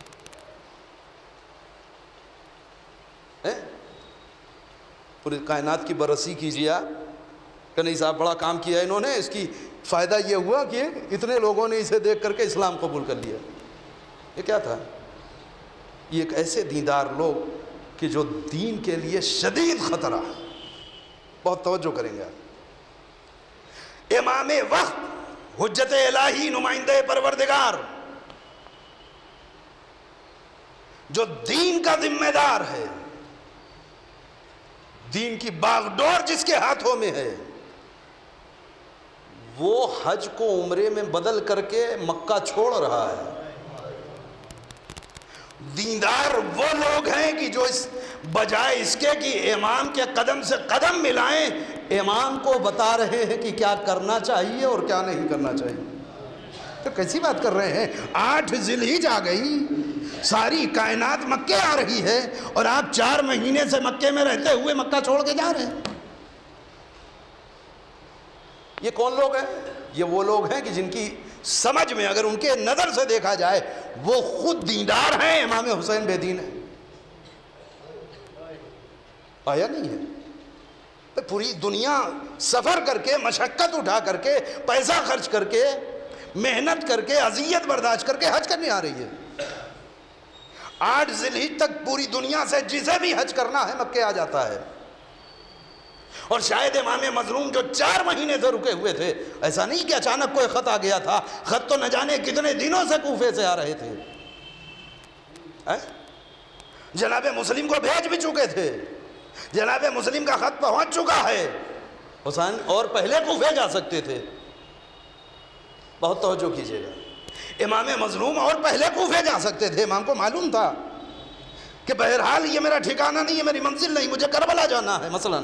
پوری کائنات کی بررسی کیجیے آپ کہ نہیں صاحب بڑا کام کیا انہوں نے، اس کی فائدہ یہ ہوا کہ اتنے لوگوں نے اسے دیکھ کر کے اسلام قبول کر لیا۔ یہ کیا تھا؟ یہ ایک ایسے دیندار لوگ کہ جو دین کے لیے شدید خطرہ، بہت توجہ کریں گے۔ امام وقت، حجت الہی، نمائندہ پروردگار، جو دین کا ذمہ دار ہے، دین کی باغ ڈور جس کے ہاتھوں میں ہے، وہ حج کو عمرے میں بدل کر کے مکہ چھوڑ رہا ہے۔ دیندار وہ لوگ ہیں کہ جو اس بجائے اس کے کہ امام کے قدم سے قدم ملائیں، امام کو بتا رہے ہیں کہ کیا کرنا چاہیے اور کیا نہیں کرنا چاہیے۔ تو کیسی بات کر رہے ہیں؟ 8 ذی الحجہ آ گئی، ساری کائنات مکے آ رہی ہے، اور آپ 4 مہینے سے مکے میں رہتے ہوئے مکہ چھوڑ کے جا رہے ہیں۔ یہ کون لوگ ہیں؟ یہ وہ لوگ ہیں کہ جن کی سمجھ میں، اگر ان کے نظر سے دیکھا جائے، وہ خود دیندار ہیں، امام حسین بے دین ہے۔ آیا نہیں ہے؟ پوری دنیا سفر کر کے، مشقت اٹھا کر کے، پیسہ خرچ کر کے، محنت کر کے، اذیت برداشت کر کے حج کرنے آ رہی ہے۔ 8 ذی الحجہ تک پوری دنیا سے جسے بھی حج کرنا ہے مکے آ جاتا ہے۔ اور شاید امام مظلوم جو 4 مہینے سے رکے ہوئے تھے، ایسا نہیں کہ اچانک کوئی خط آ گیا تھا، خط تو نہ جانے کتنے دنوں سے کوفے سے آ رہے تھے، جناب مسلم کو بھیج بھی چکے تھے، جناب مسلم کا خط پہنچ چکا ہے، حسین اور پہلے کوفے جا سکتے تھے۔ بہت توجہ کیجیے گا، امام مظلوم اور پہلے کوفے جا سکتے تھے، امام کو معلوم تھا کہ بہرحال یہ میرا ٹھکانہ نہیں، یہ میری منزل نہیں، مجھے کربلا جانا ہے مثلا۔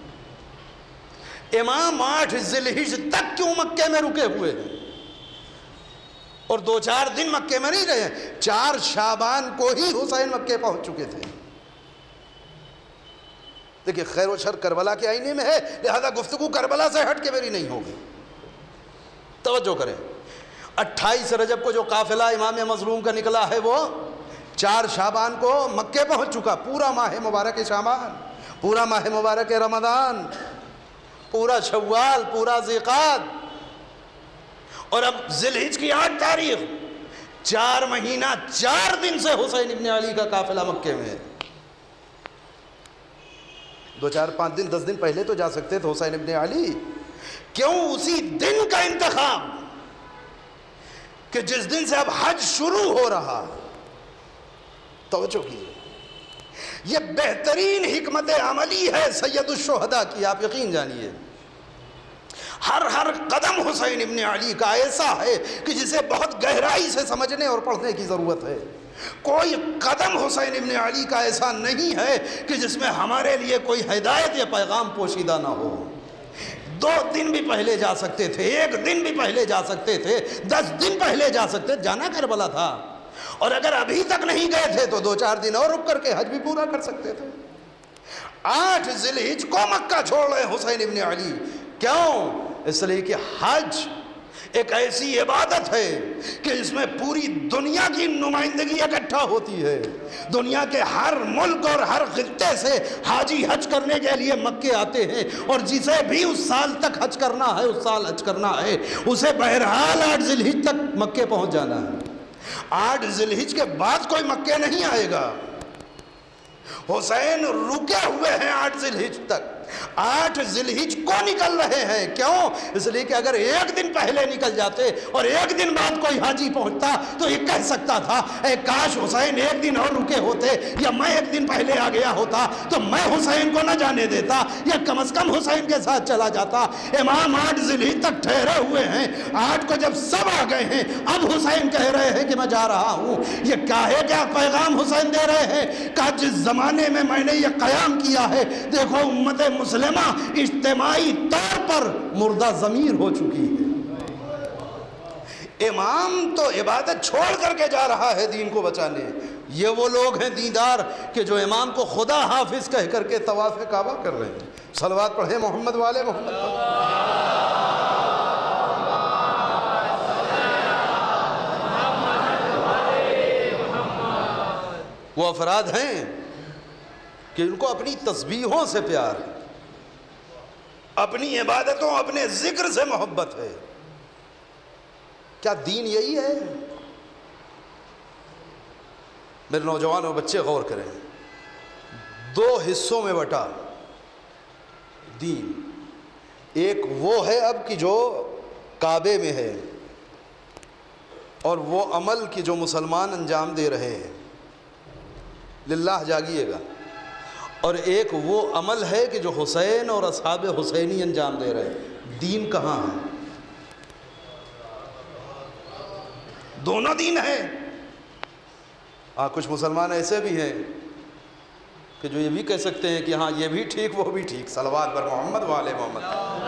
امام 8 ذی الحجہ تک کیوں مکے میں رکے ہوئے ہیں؟ اور 2-4 دن مکے میں نہیں رہے، 4 شعبان کو ہی حسین مکے پہنچ چکے تھے۔ دیکھیں خیر و شر کربلا کے آئینے میں ہے، لہذا گفتگو کربلا سے ہٹ کے میری نہیں ہوگی۔ توجہ کریں، 28 رجب کو جو قافلہ امام مظلوم کا نکلا ہے، وہ 4 شعبان کو مکے پہنچ چکا۔ پورا ماہ مبارک شعبان، پورا ماہ مبارک رمضان، پورا شوال، پورا ذیقعد، اور اب ذی الحجہ کی 8 تاریخ، 4 مہینہ 4 دن سے حسین ابن علی کا قافلہ مکے میں ہے۔ 2-4-5 دن 10 دن پہلے تو جا سکتے تھے حسین ابن علی، کیوں اسی دن کا انتخاب کہ جس دن سے اب حج شروع ہو رہا؟ توجہ کیجیے، یہ بہترین حکمت عملی ہے سید الشہداء کی، آپ یقین جانیے۔ ہر قدم حسین ابن علی کا ایسا ہے کہ جسے بہت گہرائی سے سمجھنے اور پڑھنے کی ضرورت ہے۔ کوئی قدم حسین ابن علی کا ایسا نہیں ہے کہ جس میں ہمارے لیے کوئی ہدایت یا پیغام پوشیدہ نہ ہو۔ 2 دن بھی پہلے جا سکتے تھے، 1 دن بھی پہلے جا سکتے تھے، 10 دن پہلے جا سکتے تھے، جانا کربلا تھا۔ اور اگر ابھی تک نہیں گئے تھے تو 2-4 دن اور رک کر کے حج بھی پورا کر سکتے تھے۔ 8 ذی الحجہ کو مکہ چھوڑ رہے حسین ابن علی، کیوں؟ اس لیے کہ حج ایک ایسی عبادت ہے کہ اس میں پوری دنیا کی نمائندگی اکٹھا ہوتی ہے۔ دنیا کے ہر ملک اور ہر خطے سے حاجی حج کرنے کے لیے مکے آتے ہیں، اور جسے بھی اس سال تک حج کرنا ہے، اس سال حج کرنا ہے، اسے بہرحال 8 ذی الحجہ تک مکے پہنچ جانا ہے۔ 8 ذی الحجہ کے بعد کوئی مکے نہیں آئے گا۔ حسین رکے ہوئے ہیں 8 ذی الحجہ تک، 8 ذی الحجہ کو نکل رہے ہیں، کیوں؟ اس لیے کہ اگر 1 دن پہلے نکل جاتے اور 1 دن بعد کوئی حاجی پہنچتا تو یہ کہہ سکتا تھا اے کاش حسین 1 دن اور رکے ہوتے، یا میں 1 دن پہلے آ گیا ہوتا تو میں حسین کو نہ جانے دیتا، یا کم از کم حسین کے ساتھ چلا جاتا۔ امام 8 ذی الحجہ تک ٹھہرے ہوئے ہیں، 8 کو جب سب آ گئے ہیں اب حسین کہہ رہے ہیں کہ میں جا رہا ہوں۔ یہ کیا پیغام حسین دے رہے ہیں کہ جس زمانے میں میں نے یہ قیام کیا ہے، دیکھو امت مسلمہ اجتماعی طور پر مردہ ضمیر ہو چکی ہے۔ امام تو عبادت چھوڑ کر کے جا رہا ہے دین کو بچانے۔ یہ وہ لوگ ہیں دیندار کہ جو امام کو خدا حافظ کہہ کر کے طواف کعبہ کر رہے ہیں۔ صلوات پڑھیں محمد والے محمد۔ وہ افراد ہیں کہ ان کو اپنی تسبیحوں سے پیار ہے، اپنی عبادتوں، اپنے ذکر سے محبت ہے۔ کیا دین یہی ہے؟ میرے نوجوانوں بچے غور کریں، 2 حصوں میں بٹا دین۔ ایک وہ ہے اب کہ جو کعبے میں ہے، اور وہ عمل کہ جو مسلمان انجام دے رہے ہیں، للہ جاگیے گا۔ اور ایک وہ عمل ہے کہ جو حسین اور اصحاب حسینی انجام دے رہے ہیں۔ دین کہاں ہے؟ دونوں دین ہیں۔ کچھ مسلمان ایسے بھی ہیں کہ جو یہ بھی کہہ سکتے ہیں کہ ہاں یہ بھی ٹھیک وہ بھی ٹھیک۔ صلوات پر محمد والے محمد۔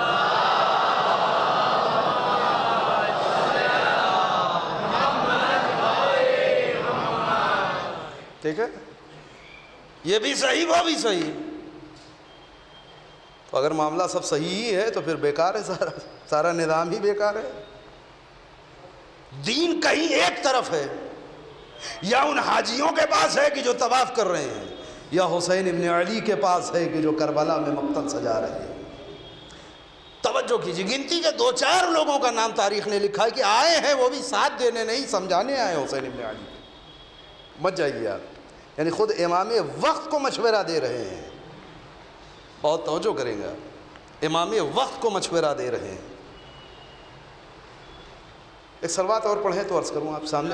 ٹھیک ہے، یہ بھی صحیح وہ بھی صحیح۔ تو اگر معاملہ سب صحیح ہی ہے تو پھر بیکار ہے، سارا نظام ہی بیکار ہے۔ دین کہیں ایک طرف ہے، یا ان حاجیوں کے پاس ہے کہ جو طواف کر رہے ہیں، یا حسین ابن علی کے پاس ہے کہ جو کربلا میں مقتل سجا رہے ہیں۔ توجہ کیجیے، گنتی کے 2-4 لوگوں کا نام تاریخ نے لکھا ہے کہ آئے ہیں، وہ بھی ساتھ دینے نہیں سمجھانے آئے حسین ابن علی۔ مت جائیے آپ، یعنی خود امام وقت کو مشورہ دے رہے ہیں۔ بہت توجہ کریں گا، امام وقت کو مشورہ دے رہے ہیں۔ ایک صلوات اور پڑھیں تو عرض کروں آپ سامنے۔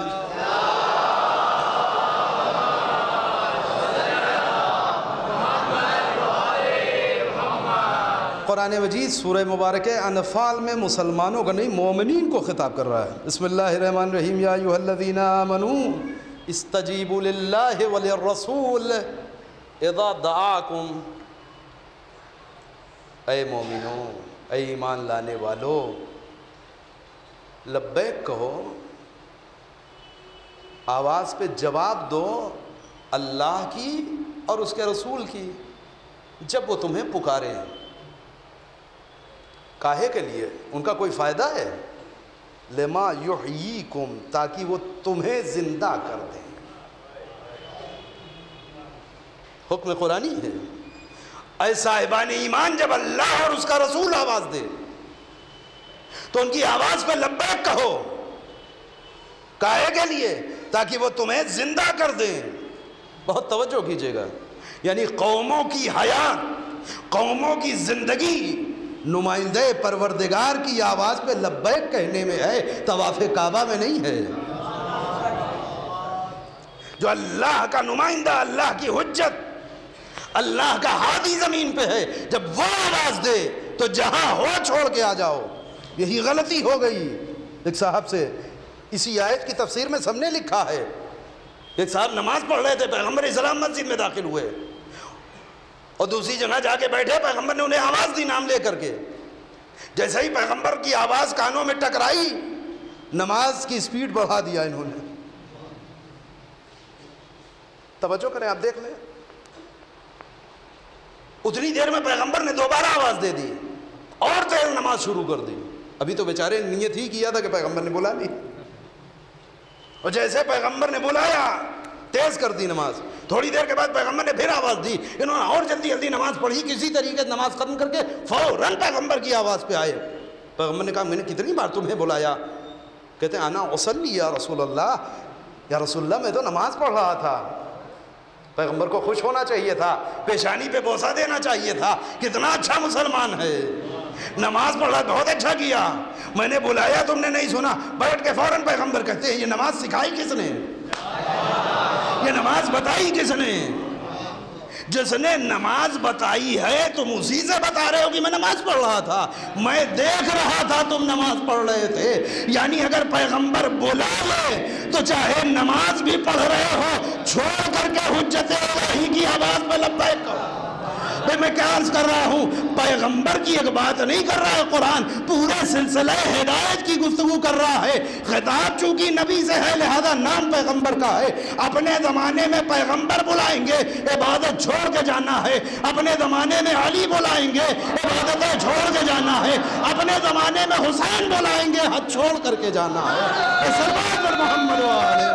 قرآن مجید سورہ مبارکہ انفال میں مسلمانوں کا نہیں مومنین کو خطاب کر رہا ہے۔ بسم اللہ الرحمن الرحیم، یا ایھا الذین آمنوا استجیبوا للہ وللرسول اذا دعاکم۔ اے مومنوں، اے ایمان لانے والو، لبیک کہو، آواز پہ جواب دو اللہ کی اور اس کے رسول کی جب وہ تمہیں پکاریں۔ کاہے کے لیے؟ ان کا کوئی فائدہ ہے؟ لما یحییکم، تاکہ وہ تمہیں زندہ کر دیں۔ حکم قرآنی ہے۔ اے صاحبان ایمان، جب اللہ اور اس کا رسول آواز دے تو ان کی آواز پہ لبیک کہو۔ کاہے کے لیے؟ تاکہ وہ تمہیں زندہ کر دیں۔ بہت توجہ کیجئے گا، یعنی قوموں کی حیات، قوموں کی زندگی نمائندہ پروردگار کی آواز پہ لبیک کہنے میں ہے، طواف کعبہ میں نہیں ہے۔ جو اللہ کا نمائندہ، اللہ کی حجت، اللہ کا ہادی زمین پہ ہے، جب وہ آواز دے تو جہاں ہو چھوڑ کے آ جاؤ. یہی غلطی ہو گئی. ایک صاحب سے اسی آیت کی تفسیر میں سب نے لکھا ہے. ایک صاحب نماز پڑھ رہے تھے, پیغمبر اسلام مسجد میں داخل ہوئے اور دوسری جگہ جا کے بیٹھے. پیغمبر نے انہیں آواز دی نام لے کر کے. جیسے ہی پیغمبر کی آواز کانوں میں ٹکرائی, نماز کی سپیڈ بڑھا دیا انہوں نے. توجہ کریں, آپ دیکھ لیں. اتنی دیر میں پیغمبر نے دوبارہ آواز دے دی اور تیز نماز شروع کر دی. ابھی تو بیچارے نیت ہی کیا تھا کہ پیغمبر نے بلا لی, اور جیسے پیغمبر نے بلایا تیز کر دی نماز. تھوڑی دیر کے بعد پیغمبر نے پھر آواز دی, انہوں نے اور جلدی جلدی نماز پڑھی. کسی طریقے سے نماز ختم کر کے فوراً پیغمبر کی آواز پہ آئے. پیغمبر نے کہا میں نے کتنی بار تمہیں بلایا؟ کہتے ہیں انا اصلی یا رسول اللہ, یا رسول اللہ میں تو نماز پڑھ رہا تھا. پیغمبر کو خوش ہونا چاہیے تھا, پیشانی پہ بوسہ دینا چاہیے تھا. کتنا اچھا مسلمان ہے, نماز پڑھ رہا, بہت اچھا کیا. میں نے بلایا تم نے نہیں سنا. بیٹھ کے فوراً پیغمبر کہتے ہیں یہ نماز سکھائی کس نے؟ یہ نماز بتائی کس نے؟ جس نے نماز بتائی ہے تم اسی سے بتا رہے ہو کہ میں نماز پڑھ رہا تھا, میں دیکھ رہا تھا تم نماز پڑھ رہے تھے. یعنی اگر پیغمبر بلا لے تو چاہے نماز بھی پڑھ رہے ہو, چھوڑ کر کے حجت الہی کی آواز پہ لبیک کرو. میں کیا عرض کر رہا ہوں, پیغمبر کی ایک بات نہیں کر رہا ہے قرآن, پورے سلسلہ ہدایت کی گفتگو کر رہا ہے. خطاب چونکہ نبی سے ہے لہذا نام پیغمبر کا ہے. اپنے زمانے میں پیغمبر بلائیں گے, عبادت چھوڑ کے جانا ہے. اپنے زمانے میں علی بلائیں گے, عبادتیں چھوڑ کے جانا ہے. اپنے زمانے میں حسین بلائیں گے, حد چھوڑ کر کے جانا ہے. صلوات پر محمد و آلہ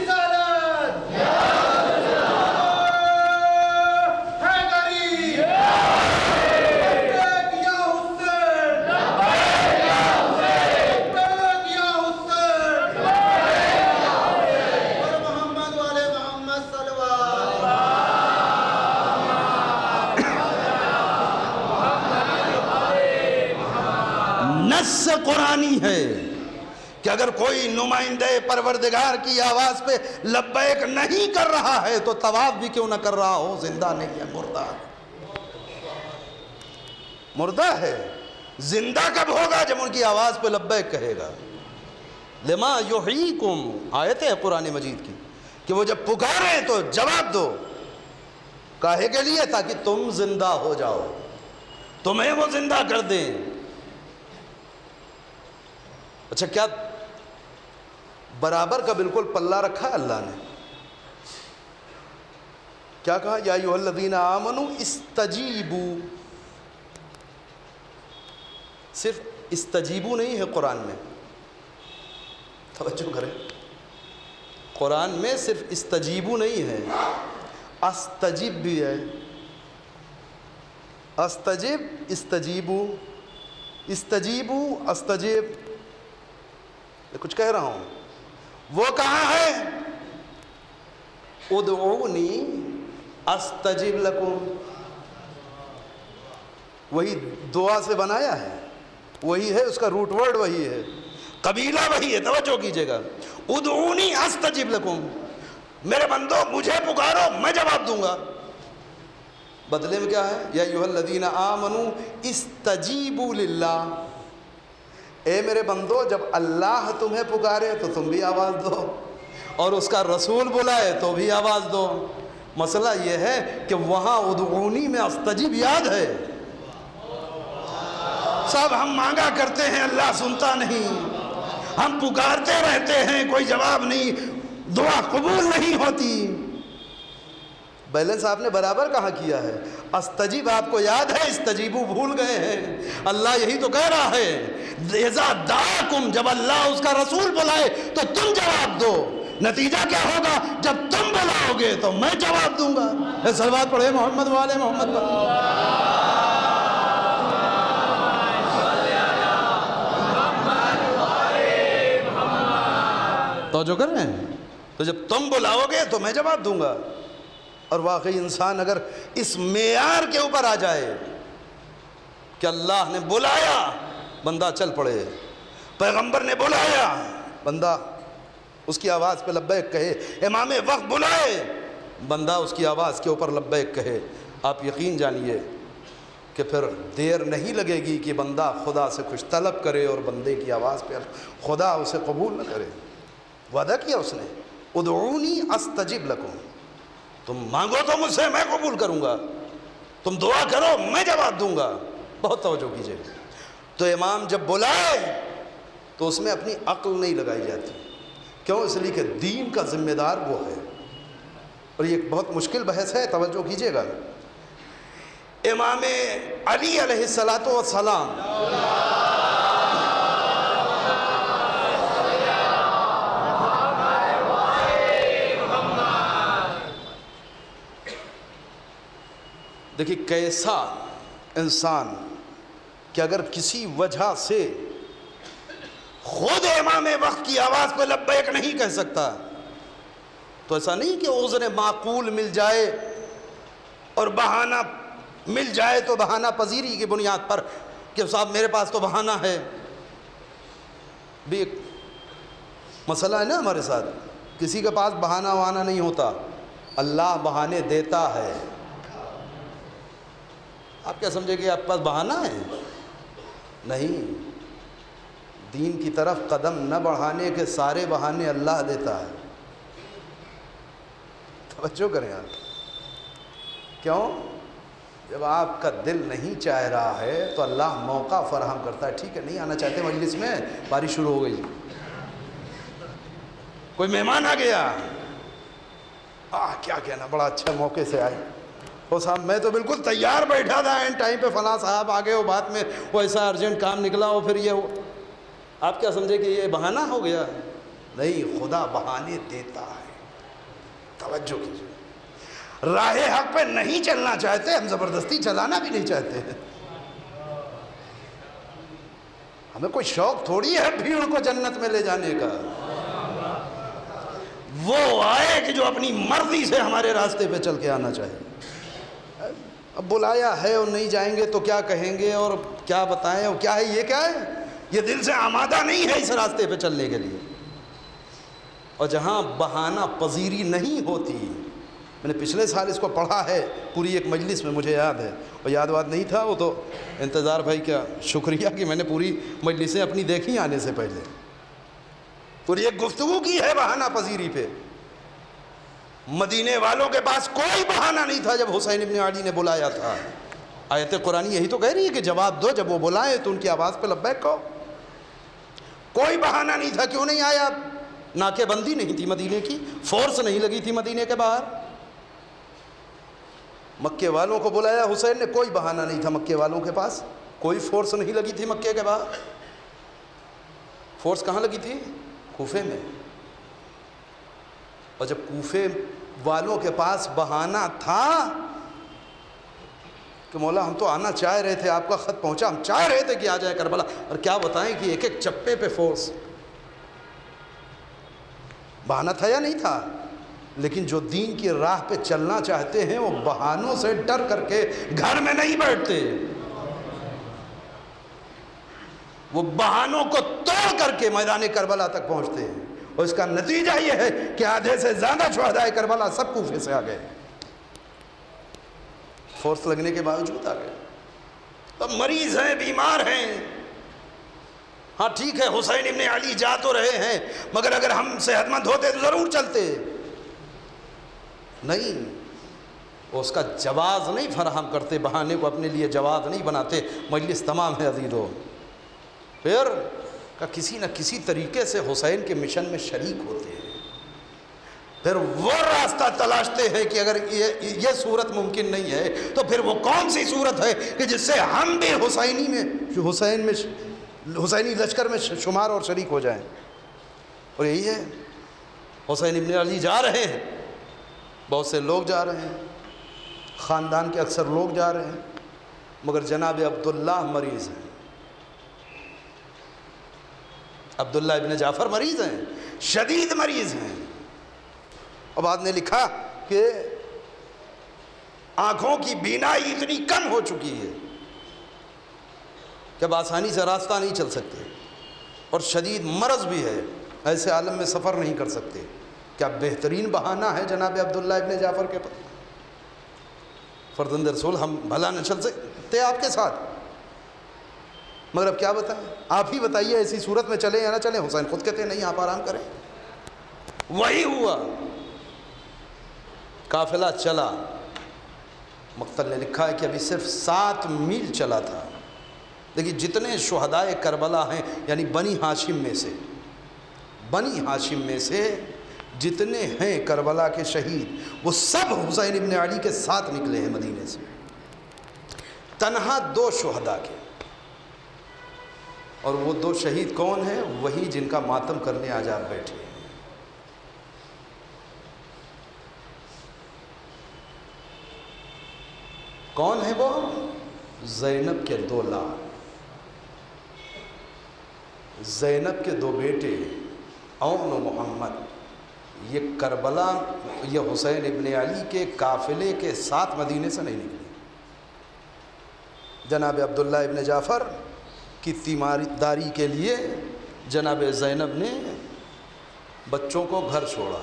نص قرآنی ہے کہ اگر کوئی نمائندہ پروردگار کی آواز پہ لبیک نہیں کر رہا ہے تو طواف بھی کیوں نہ کر رہا ہو, زندہ نہیں ہے, مردہ ہے. مردہ ہے. زندہ کب ہوگا؟ جب ان کی آواز پہ لبیک کہے گا. لما یحییکم, آیت ہے قرآن مجید کی کہ وہ جب پکاریں تو جواب دو. کاہے کے لیے؟ تاکہ تم زندہ ہو جاؤ, تمہیں وہ زندہ کر دیں. اچھا, کیا برابر کا بالکل پلہ رکھا ہے اللہ نے؟ کیا کہا؟ یا ایھا الذین آمنوا استجیبوا. صرف استجیبوا نہیں ہے قرآن میں, توجہ کریں. قرآن میں صرف استجیبوا نہیں ہے, استجب بھی ہے. استجب, استجیبوا, استجیبوا, استجب. کچھ کہہ رہا ہوں, وہ کہاں ہے؟ ادعونی استجب لکم. وہی دعا سے بنایا ہے, وہی ہے, اس کا روٹ ورڈ وہی ہے, قبیلہ وہی ہے. توجہ کیجئے گا. ادعونی استجب لکم, میرے بندو مجھے پکارو میں جواب دوں گا. بدلے میں کیا ہے؟ یا ایھا الذین آمنوا استجیبوا للہ. اے میرے بندو, جب اللہ تمہیں پکارے تو تم بھی آواز دو, اور اس کا رسول بلائے تو بھی آواز دو. مسئلہ یہ ہے کہ وہاں ادعونی میں استجیب یاد ہے. صاحب ہم مانگا کرتے ہیں, اللہ سنتا نہیں. ہم پکارتے رہتے ہیں, کوئی جواب نہیں, دعا قبول نہیں ہوتی. بیلنس آپ نے برابر کہاں کیا ہے؟ استجیب آپ کو یاد ہے, استجیبو بھول گئے ہیں. اللہ یہی تو کہہ رہا ہے, اذا دعاکم, جب اللہ اس کا رسول بلائے تو تم جواب دو. نتیجہ کیا ہوگا؟ جب تم بلاؤ گے تو میں جواب دوں گا. صلوات پڑھے محمد والے محمد پر. توجہ کر رہے ہیں؟ تو جب تم بلاؤ گے تو میں جواب دوں گا. اور واقعی انسان اگر اس معیار کے اوپر آ جائے کہ اللہ نے بلایا بندہ چل پڑے, پیغمبر نے بلایا بندہ اس کی آواز پہ لبیک کہے, امام وقت بلائے بندہ اس کی آواز کے اوپر لبیک کہے, آپ یقین جانیے کہ پھر دیر نہیں لگے گی کہ بندہ خدا سے کچھ طلب کرے اور بندے کی آواز پہ خدا اسے قبول نہ کرے۔ وعدہ کیا اس نے، ادعونی استجب لکم، تم مانگو تو مجھ سے میں قبول کروں گا، تم دعا کرو میں جواب دوں گا۔ بہت توجہ کیجئے، تو امام جب بلائے تو اس میں اپنی عقل نہیں لگائی جاتی، کیوں؟ اس لیے کہ دین کا ذمہ دار وہ ہے، اور یہ ایک بہت مشکل بحث ہے، توجہ کیجئے گا۔ امام علی علیہ السلام دیکھیے کیسا انسان کہ اگر کسی وجہ سے خود امام وقت کی آواز پہ لبیک نہیں کہہ سکتا تو ایسا نہیں کہ عذر معقول مل جائے اور بہانہ مل جائے تو بہانہ پذیری کی بنیاد پر کہ صاحب میرے پاس تو بہانہ ہے۔ بھی ایک مسئلہ ہے نا ہمارے ساتھ، کسی کے پاس بہانہ وہانہ نہیں ہوتا، اللہ بہانے دیتا ہے۔ آپ کیا سمجھے کہ آپ کے پاس بہانہ ہے؟ نہیں، دین کی طرف قدم نہ بڑھانے کے سارے بہانے اللہ دیتا ہے۔ توجہ کریں آپ، کیوں؟ جب آپ کا دل نہیں چاہ رہا ہے تو اللہ موقع فراہم کرتا ہے۔ ٹھیک ہے، نہیں آنا چاہتے مجلس میں، بارش شروع ہو گئی، کوئی مہمان آ گیا، کیا کہنا، بڑا اچھا موقع سے آئے وہ صاحب، میں تو بالکل تیار بیٹھا تھا، اینڈ ٹائم پہ فلاں صاحب آ گئے، وہ بات میں وہ ایسا ارجنٹ کام نکلا، وہ پھر یہ آپ کیا سمجھے کہ یہ بہانہ ہو گیا؟ نہیں، خدا بہانے دیتا ہے۔ توجہ کیجیے، راہ حق پہ نہیں چلنا چاہتے، ہم زبردستی چلانا بھی نہیں چاہتے، ہمیں کوئی شوق تھوڑی ہے بھیڑ کو جنت میں لے جانے کا۔ وہ آئے کہ جو اپنی مرضی سے ہمارے راستے پہ چل کے آنا چاہیے۔ اب بلایا ہے اور نہیں جائیں گے تو کیا کہیں گے اور کیا بتائیں اور کیا ہے، یہ کیا ہے؟ یہ دل سے آمادہ نہیں ہے اس راستے پہ چلنے کے لیے۔ اور جہاں بہانہ پذیری نہیں ہوتی، میں نے پچھلے سال اس کو پڑھا ہے پوری ایک مجلس میں، مجھے یاد ہے، اور یاد واد نہیں تھا وہ تو انتظار بھائی کا شکریہ کہ میں نے پوری مجلسیں اپنی دیکھی آنے سے پہلے، پوری ایک گفتگو کی ہے بہانہ پذیری پہ۔ مدینے والوں کے پاس کوئی بہانہ نہیں تھا جب حسین ابن علی نے بلایا تھا۔ آیت قرآن یہی تو کہہ رہی ہے کہ جواب دو، جب وہ بلائیں تو ان کی آواز پہ لبیک کہو۔ کوئی بہانہ نہیں تھا، کیوں نہیں آیا؟ ناکے بندی نہیں تھی مدینے کی، فورس نہیں لگی تھی مدینے کے باہر۔ مکے والوں کو بلایا حسین نے، کوئی بہانہ نہیں تھا مکے والوں کے پاس، کوئی فورس نہیں لگی تھی مکے کے باہر۔ فورس کہاں لگی تھی؟ کوفے میں۔ اور جب کوفے والوں کے پاس بہانہ تھا کہ مولا ہم تو آنا چاہ رہے تھے، آپ کا خط پہنچا، ہم چاہ رہے تھے کہ آ جائے کربلا، اور کیا بتائیں کہ ایک ایک چپے پہ فورس۔ بہانہ تھا یا نہیں تھا؟ لیکن جو دین کی راہ پہ چلنا چاہتے ہیں وہ بہانوں سے ڈر کر کے گھر میں نہیں بیٹھتے، وہ بہانوں کو توڑ کر کے میدان کربلا تک پہنچتے ہیں، اور اس کا نتیجہ یہ ہے کہ آدھے سے زیادہ شہدائے کربلا سب کوفے سے آ گئے، فورس لگنے کے باوجود آ گئے۔ اب مریض ہیں، بیمار ہیں، ہاں ٹھیک ہے حسین ابن علی جا تو رہے ہیں، مگر اگر ہم صحت مند ہوتے تو ضرور چلتے، نہیں، اس کا جواز نہیں فراہم کرتے، بہانے کو اپنے لیے جواز نہیں بناتے۔ مجلس تمام ہے عزیزو، پھر کسی نہ کسی طریقے سے حسین کے مشن میں شریک ہوتے ہیں، پھر وہ راستہ تلاشتے ہیں کہ اگر یہ صورت ممکن نہیں ہے تو پھر وہ کون سی صورت ہے کہ جس سے ہم بھی حسینی لشکر میں شمار اور شریک ہو جائیں۔ اور یہی ہے، حسین ابن علی جا رہے ہیں، بہت سے لوگ جا رہے ہیں، خاندان کے اکثر لوگ جا رہے ہیں، مگر جناب عبداللہ مریض ہیں، عبداللہ ابن جعفر مریض ہیں، شدید مریض ہیں۔ اور بعد نے لکھا کہ آنکھوں کی بینائی اتنی کم ہو چکی ہے کہ اب آسانی سے راستہ نہیں چل سکتے، اور شدید مرض بھی ہے، ایسے عالم میں سفر نہیں کر سکتے۔ کیا بہترین بہانہ ہے جناب عبداللہ ابن جعفر کے پاس؟ فرزند رسول ہم بھلا نہ چل سکتے، تھے آپ کے ساتھ، مگر اب کیا بتائیں، آپ ہی بتائیے ایسی صورت میں چلیں یا نہ چلیں؟ حسین خود کہتے ہیں نہیں آپ آرام کریں۔ وہی ہوا، قافلہ چلا، مقتل نے لکھا ہے کہ ابھی صرف 7 میل چلا تھا۔ دیکھیے جتنے شہدائے کربلا ہیں، یعنی بنی ہاشم میں سے جتنے ہیں کربلا کے شہید، وہ سب حسین ابن علی کے ساتھ نکلے ہیں مدینے سے، تنہا 2 شہداء کے۔ اور وہ 2 شہید کون ہیں؟ وہی جن کا ماتم کرنے آج آپ بیٹھے ہیں۔ کون ہے وہ؟ زینب کے 2 لاڈ، زینب کے 2 بیٹے عون و محمد۔ یہ کربلا، یہ حسین ابن علی کے قافلے کے ساتھ مدینے سے نہیں نکلے۔ جناب عبداللہ ابن جعفر کی تیمارداری کے لیے جناب زینب نے بچوں کو گھر چھوڑا،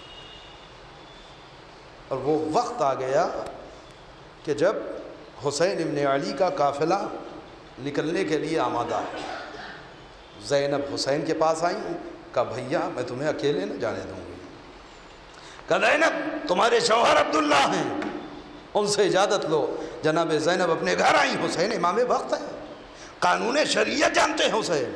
اور وہ وقت آ گیا کہ جب حسین ابن علی کا قافلہ نکلنے کے لیے آمادہ ہے۔ زینب حسین کے پاس آئیں، کہا بھیا میں تمہیں اکیلے نہ جانے دوں گی۔ کہا زینب تمہارے شوہر عبداللہ ہیں، ان سے اجازت لو۔ جناب زینب اپنے گھر آئیں، حسین امام وقت ہے، قانون شریعت جانتے ہیں حسین۔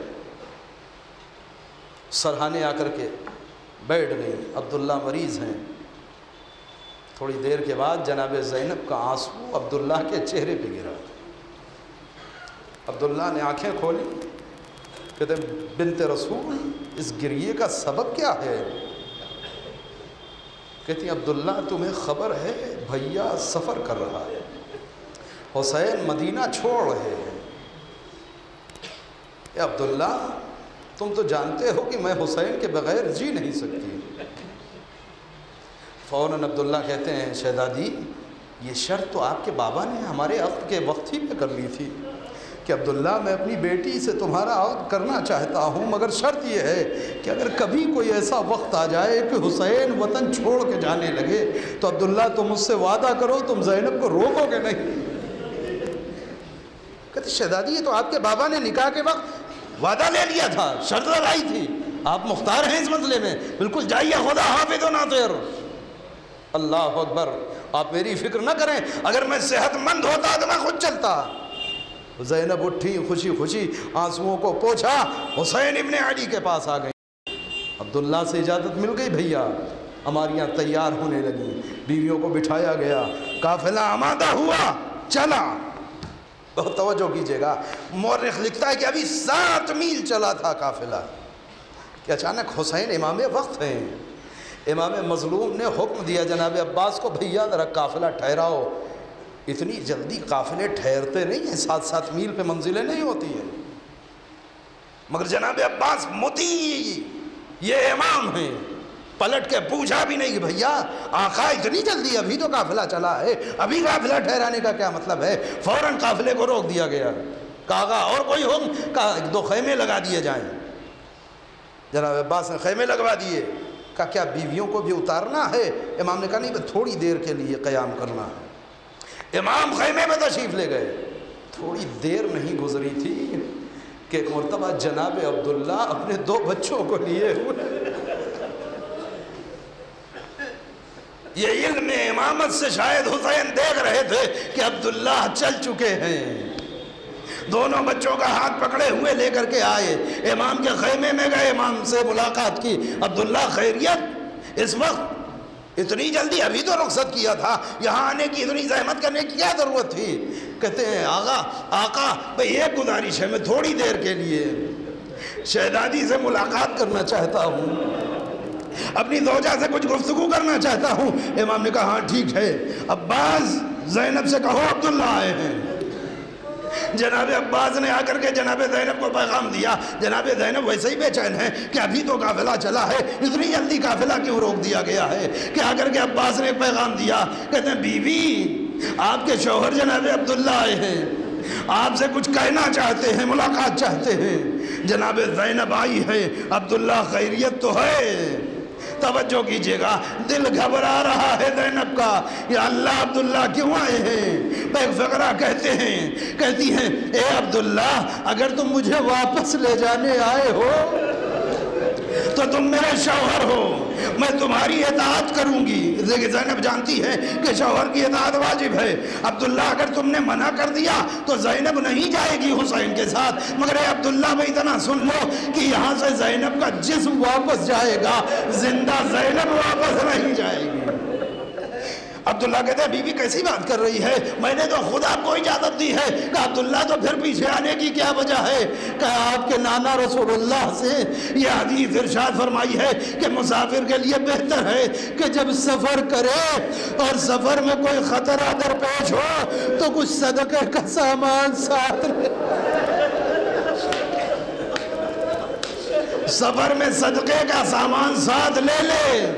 سرہانے آ کر کے بیٹھ گئیں، عبداللہ مریض ہیں۔ تھوڑی دیر کے بعد جناب زینب کا آنسو عبداللہ کے چہرے پہ گرا۔ عبداللہ نے آنکھیں کھولی، کہتے بنت رسول اس گریے کا سبب کیا ہے؟ کہتی عبداللہ تمہیں خبر ہے بھیا سفر کر رہا ہے، حسین مدینہ چھوڑ رہے ہیں۔ اے عبداللہ تم تو جانتے ہو کہ میں حسین کے بغیر جی نہیں سکتی۔ فوراً عبداللہ کہتے ہیں شہزادی یہ شرط تو آپ کے بابا نے ہمارے عقد کے وقت ہی پہ کر لی تھی کہ عبداللہ میں اپنی بیٹی سے تمہارا عقد کرنا چاہتا ہوں، مگر شرط یہ ہے کہ اگر کبھی کوئی ایسا وقت آ جائے کہ حسین وطن چھوڑ کے جانے لگے تو عبداللہ تم مجھ سے وعدہ کرو تم زینب کو روکو گے نہیں۔ کہتے شہزادی یہ تو آپ کے بابا نے نکاح کے وقت وعدہ لے لیا تھا، شرط لگائی تھی، آپ مختار ہیں اس مسئلے میں، بالکل جائیے، خدا حافظ و ناصر۔ اللہ اکبر، آپ میری فکر نہ کریں، اگر میں صحت مند ہوتا تو میں خود چلتا۔ زینب اٹھی، خوشی خوشی آنسوؤں کو پوچھا، حسین ابن علی کے پاس آ گئی۔ عبداللہ سے اجازت مل گئی، بھیا ہماریاں تیار ہونے لگی، بیویوں کو بٹھایا گیا، قافلہ آمادہ ہوا، چلا۔ بہت توجہ کیجئے گا، مورخ لکھتا ہے کہ ابھی 7 میل چلا تھا قافلہ کہ اچانک حسین امام وقت ہیں۔ امام مظلوم نے حکم دیا جناب عباس کو، بھیا ذرا قافلہ ٹھہراؤ۔ اتنی جلدی قافلے ٹھہرتے نہیں ہیں، 7 میل پہ منزلیں نہیں ہوتی ہیں، مگر جناب عباس مطیع یہ امام ہیں، پلٹ کے پوچھا بھی نہیں کہ بھیا آقا اتنی جلدی، ابھی تو قافلہ چلا ہے، ابھی قافلہ ٹھہرانے کا کیا مطلب ہے؟ فوراً قافلے کو روک دیا گیا۔ کہا اور کوئی حکم؟ کہا 2 خیمے لگا دیے جائیں۔ جناب عباس نے خیمے لگوا دیے۔ کہا کیا بیویوں کو بھی اتارنا ہے؟ امام نے کہا نہیں، تھوڑی دیر کے لیے قیام کرنا ہے۔ امام خیمے میں تشریف لے گئے۔ تھوڑی دیر نہیں گزری تھی کہ ایک مرتبہ جناب عبداللہ اپنے 2 بچوں کو لیے ہوئے، یہ علم امامت سے شاید حسین دیکھ رہے تھے کہ عبداللہ چل چکے ہیں، دونوں بچوں کا ہاتھ پکڑے ہوئے لے کر کے آئے، امام کے خیمے میں گئے، امام سے ملاقات کی۔ عبداللہ خیریت؟ اس وقت اتنی جلدی؟ ابھی تو رخصت کیا تھا، یہاں آنے کی اتنی زحمت کرنے کی کیا ضرورت تھی؟ کہتے ہیں آقا بھئی ایک گزارش ہے، میں تھوڑی دیر کے لیے شہزادی سے ملاقات کرنا چاہتا ہوں، اپنی زوجہ سے کچھ گفتگو کرنا چاہتا ہوں۔ امام نے کہا ہاں ٹھیک ہے، عباس زینب سے کہو عبداللہ آئے ہیں۔ جناب عباس نے آ کر کے جناب زینب کو پیغام دیا۔ جناب زینب ویسے ہی بے چین ہے کہ ابھی تو قافلہ چلا ہے، اتنی جلدی قافلہ کیوں روک دیا گیا ہے؟ کہ آ کر کے عباس نے ایک پیغام دیا، کہتے ہیں بیوی آپ کے شوہر جناب عبداللہ آئے ہیں، آپ سے کچھ کہنا چاہتے ہیں، ملاقات چاہتے ہیں۔ جناب زینب آئی ہے، عبداللہ خیریت تو ہے؟ توجہ کیجئے گا، دل گھبرا رہا ہے زینب کا، یا اللہ عبداللہ کیوں آئے ہیں؟ ایک فقرہ کہتی ہیں اے عبداللہ اگر تم مجھے واپس لے جانے آئے ہو تو تم میرے شوہر ہو، میں تمہاری اطاعت کروں گی۔ دیکھیں زینب جانتی ہے کہ شوہر کی اطاعت واجب ہے۔ عبداللہ اگر تم نے منع کر دیا تو زینب نہیں جائے گی حسین کے ساتھ، مگر اے عبداللہ میں اتنا سن لو کہ یہاں سے زینب کا جسم واپس جائے گا، زندہ زینب واپس نہیں جائے گی۔ عبداللہ کہتے ہیں بیوی کیسی بات کر رہی ہے، میں نے تو خود آپ کو اجازت دی ہے۔ کہ عبداللہ تو پھر پیچھے آنے کی کیا وجہ ہے؟ کہ آپ کے نانا رسول اللہ سے یہ حدیث ارشاد فرمائی ہے کہ مسافر کے لیے بہتر ہے کہ جب سفر کرے اور سفر میں کوئی خطرہ درپیش ہو تو کچھ صدقے کا سامان ساتھ لے، سفر میں صدقے کا سامان ساتھ لے لے۔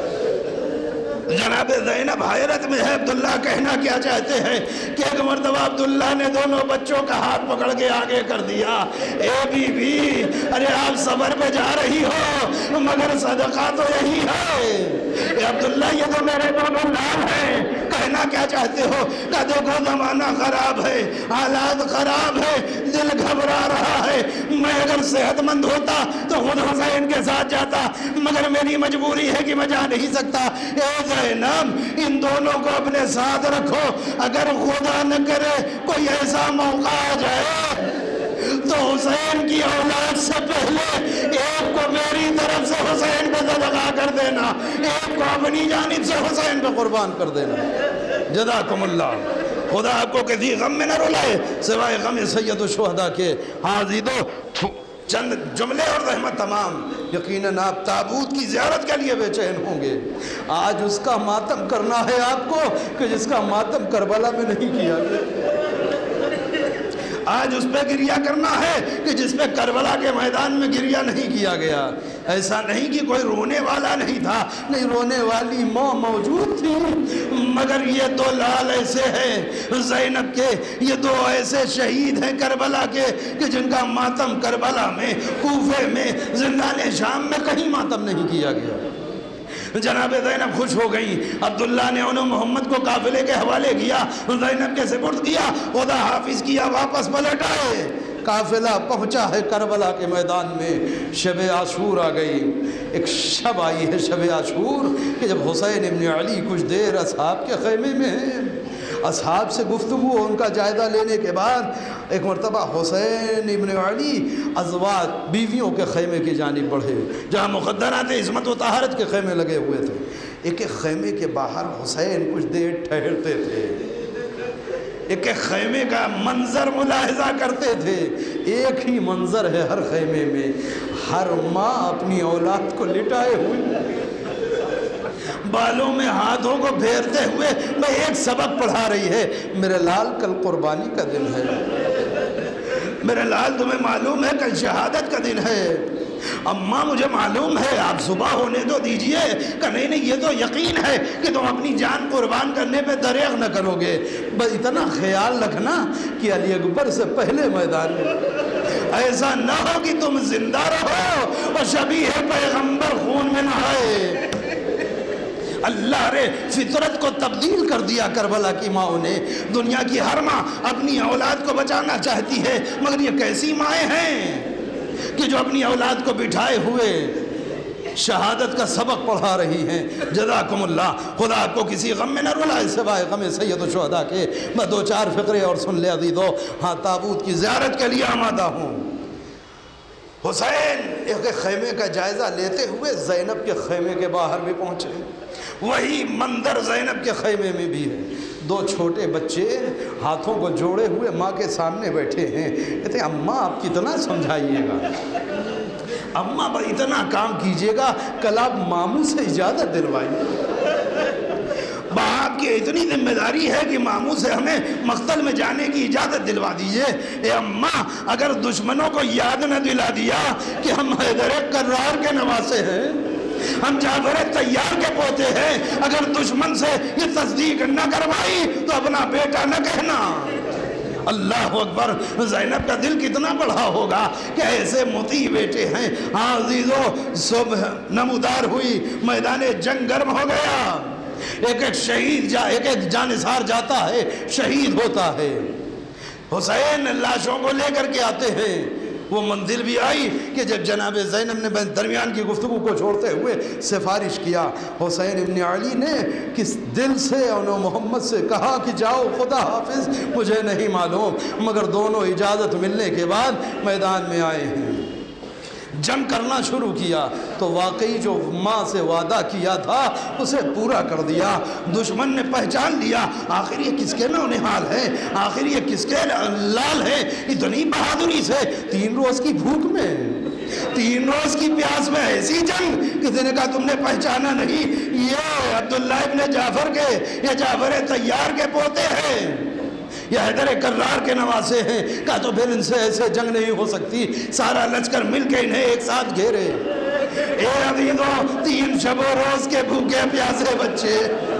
جناب زینب حیرت میں ہے، عبداللہ کہنا کیا چاہتے ہیں کہ ایک مرتبہ عبداللہ نے دونوں بچوں کا ہاتھ پکڑ کے آگے کر دیا، اے بی بی ارے آپ سفر پہ جا رہی ہو مگر صدقہ تو یہی ہے۔ اے عبداللہ یہ تو میرے دونوں لال ہیں، کہنا کیا چاہتے ہو؟ کہ دیکھو زمانہ خراب ہے، حالات خراب ہے، دل گھبرا رہا ہے، میں اگر صحت مند ہوتا تو خود حسین کے ساتھ جاتا، مگر میری مجبوری ہے کہ میں جا نہیں سکتا۔ اے زینب ان دونوں کو اپنے ساتھ رکھو، اگر خدا نہ کرے کوئی ایسا موقع آ جائے تو حسین کی اولاد سے پہلے ایک کو میری طرف سے حسین پہ صدقہ کر دینا، ایک کو اپنی جانب سے حسین پہ قربان کر دینا۔ جزاکم اللہ، خدا آپ کو کسی غم میں نہ رلائے سوائے غم سید الشہداء کے۔ حاضی دو چند جملے اور رحمت تمام۔ یقیناً آپ تابوت کی زیارت کے لیے بے چین ہوں گے، آج اس کا ماتم کرنا ہے آپ کو کہ جس کا ماتم کربلا میں نہیں کیا گیا، آج اس پہ گریہ کرنا ہے کہ جس پہ کربلا کے میدان میں گریہ نہیں کیا گیا۔ ایسا نہیں کہ کوئی رونے والا نہیں تھا، نہیں رونے والی ماں موجود تھی، مگر یہ دو لال ایسے ہیں زینب کے، یہ دو ایسے شہید ہیں کربلا کے کہ جن کا ماتم کربلا میں، کوفے میں، زندان شام میں کہیں ماتم نہیں کیا گیا۔ جناب زینب خوش ہو گئی، عبداللہ نے انہوں محمد کو قافلے کے حوالے کیا، زینب کے سپرد کیا، خدا حافظ کیا، واپس پلٹ آئے۔ قافلہ پہنچا ہے کربلا کے میدان میں، شب عاشور آ گئی، ایک شب آئی ہے شب عاشور کہ جب حسین ابن علی کچھ دیر اصحاب کے خیمے میں ہیں، اصحاب سے گفتگو ان کا جائزہ لینے کے بعد ایک مرتبہ حسین ابن علی ازواج بیویوں کے خیمے کی جانب بڑھے جہاں مقدرات عصمت و طہارت کے خیمے لگے ہوئے تھے۔ ایک خیمے کے باہر حسین کچھ دیر ٹھہرتے تھے، ایک خیمے کا منظر ملاحظہ کرتے تھے۔ ایک ہی منظر ہے ہر خیمے میں، ہر ماں اپنی اولاد کو لٹائے ہوئے، بالوں میں ہاتھوں کو پھیرتے ہوئے میں ایک سبق پڑھا رہی ہے، میرے لال کل قربانی کا دن ہے، میرے لال تمہیں معلوم ہے کل شہادت کا دن ہے، اماں مجھے معلوم ہے آپ صبح ہونے تو دیجئے، کہ نہیں یہ تو یقین ہے کہ تم اپنی جان قربان کرنے پہ دریغ نہ کرو گے، بس اتنا خیال رکھنا کہ علی اکبر سے پہلے میدان میں ایسا نہ ہو کہ تم زندہ رہو اور شبیہ پیغمبر خون میں نہائے۔ اللہ رے فطرت کو تبدیل کر دیا کربلا کی ماں نے، دنیا کی ہر ماں اپنی اولاد کو بچانا چاہتی ہے، مگر یہ کیسی مائیں ہیں کہ جو اپنی اولاد کو بٹھائے ہوئے شہادت کا سبق پڑھا رہی ہیں۔ جزاکم اللہ، خدا آپ کو کسی غم میں نہ رلائے سوائے غم سید الشہداء کے۔ میں دو چار فقرے اور سن لے عزیزو، ہاں تابوت کی زیارت کے لیے آمادہ ہوں۔ حسین ایک خیمے کا جائزہ لیتے ہوئے زینب کے خیمے کے باہر بھی پہنچے، وہی منظر زینب کے خیمے میں بھی ہے، دو چھوٹے بچے ہاتھوں کو جوڑے ہوئے ماں کے سامنے بیٹھے ہیں، کہتے ہیں اماں آپ کتنا سمجھائیے گا، اماں اتنا کام کیجئے گا، کل آپ ماموں سے اجازت دلوائیے، باپ کی اتنی ذمہ داری ہے کہ ماموں سے ہمیں مقتل میں جانے کی اجازت دلوا دیجئے۔ اے اماں اگر دشمنوں کو یاد نہ دلا دیا کہ ہم حیدر کرار کے نواسے ہیں، ہم جعفر طیار کے پوتے ہیں، اگر دشمن سے یہ تصدیق نہ کروائی تو اپنا بیٹا نہ کہنا۔ اللہ اکبر، زینب کا دل کتنا بڑا ہوگا کہ ایسے مطیع بیٹے ہیں۔ ہاں عزیزو، صبح نمودار ہوئی، میدان جنگ گرم ہو گیا، ایک ایک شہید ایک ایک جانثار جاتا ہے، شہید ہوتا ہے۔ حسین لاشوں کو لے کر کے آتے ہیں۔ وہ منزل بھی آئی کہ جب جناب زینب نے درمیان کی گفتگو کو چھوڑتے ہوئے سفارش کیا، حسین ابن علی نے کس دل سے انہوں محمد سے کہا کہ جاؤ خدا حافظ، مجھے نہیں معلوم، مگر دونوں اجازت ملنے کے بعد میدان میں آئے ہیں، جنگ کرنا شروع کیا۔ تو واقعی جو ماں سے وعدہ کیا تھا اسے پورا کر دیا۔ دشمن نے پہچان لیا آخر یہ کس کے نونہال ہے، آخر یہ کس کے لال ہے، اتنی بہادری سے 3 روز کی بھوک میں، 3 روز کی پیاس میں ایسی جنگ، کسی نے کہا تم نے پہچانا نہیں، یہ عبداللہ ابن جعفر کے، یہ جعفر طیار کے پوتے ہیں، یہ حیدر کرار کے نواسے ہیں۔ کہا تو پھر ان سے ایسے جنگ نہیں ہو سکتی، سارا لشکر مل کے انہیں ایک ساتھ گھیرے۔ اے عزیزو، 3 شب و روز کے بھوکے پیاسے بچے،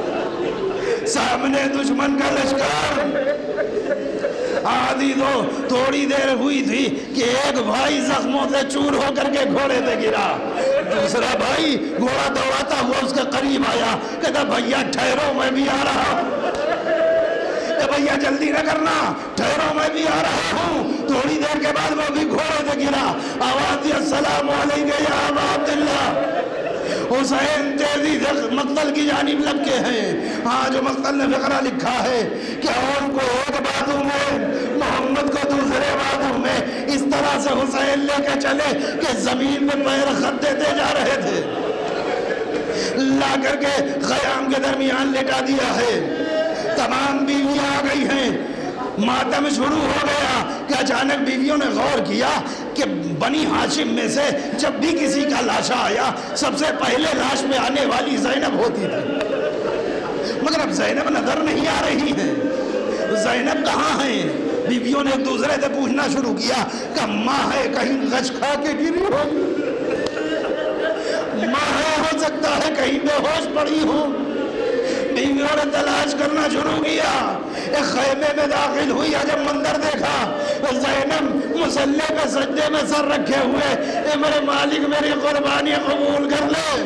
سامنے دشمن کا لشکر۔ عزیزو، تھوڑی دیر ہوئی تھی کہ ایک بھائی زخموں سے چور ہو کر کے گھوڑے پہ گرا، دوسرا بھائی گھوڑا دوڑاتا ہوا اس کے قریب آیا، کہتا بھیا ٹھہرو میں بھی آ رہا ہوں، بھیا جلدی نہ کرنا، ٹھہرو میں بھی آ رہا ہوں۔ تھوڑی دیر کے بعد وہ بھی گھوڑے سے گرا، آواز دی السلام علیکم یا ابا عبداللہ۔ حسین تیزی سے مقتل کی جانب لپکے ہیں۔ ہاں جو مقتل نے فقرہ لکھا ہے کہ ان کو ایک بازو میں، محمد کو دوسرے بازو میں، اس طرح سے حسین لے کے چلے کہ زمین میں پیر خط دیتے جا رہے تھے، لا کر کے خیام کے درمیان لٹا دیا ہے۔ تمام بیویاں آ گئی ہیں، ماتم شروع ہو گیا کہ اچانک بیویوں نے غور کیا کہ بنی ہاشم میں سے جب بھی کسی کا لاشا آیا سب سے پہلے لاش میں آنے والی زینب ہوتی تھی، مگر اب زینب نظر نہیں آ رہی ہے، زینب کہاں ہیں؟ بیویوں نے ایک دوسرے سے پوچھنا شروع کیا کہ ماں ہے کہیں غش کھا کے گری ہو، ماں ہے ہو سکتا ہے کہیں بے ہوش پڑی ہو۔ بیویوں نے تلاش کرنا شروع کیا، ایک خیمے میں داخل ہوئی، جب منظر دیکھا زینب مصلی پہ سجدے میں سر رکھے ہوئے، اے میرے مالک میری قربانی قبول کر لے۔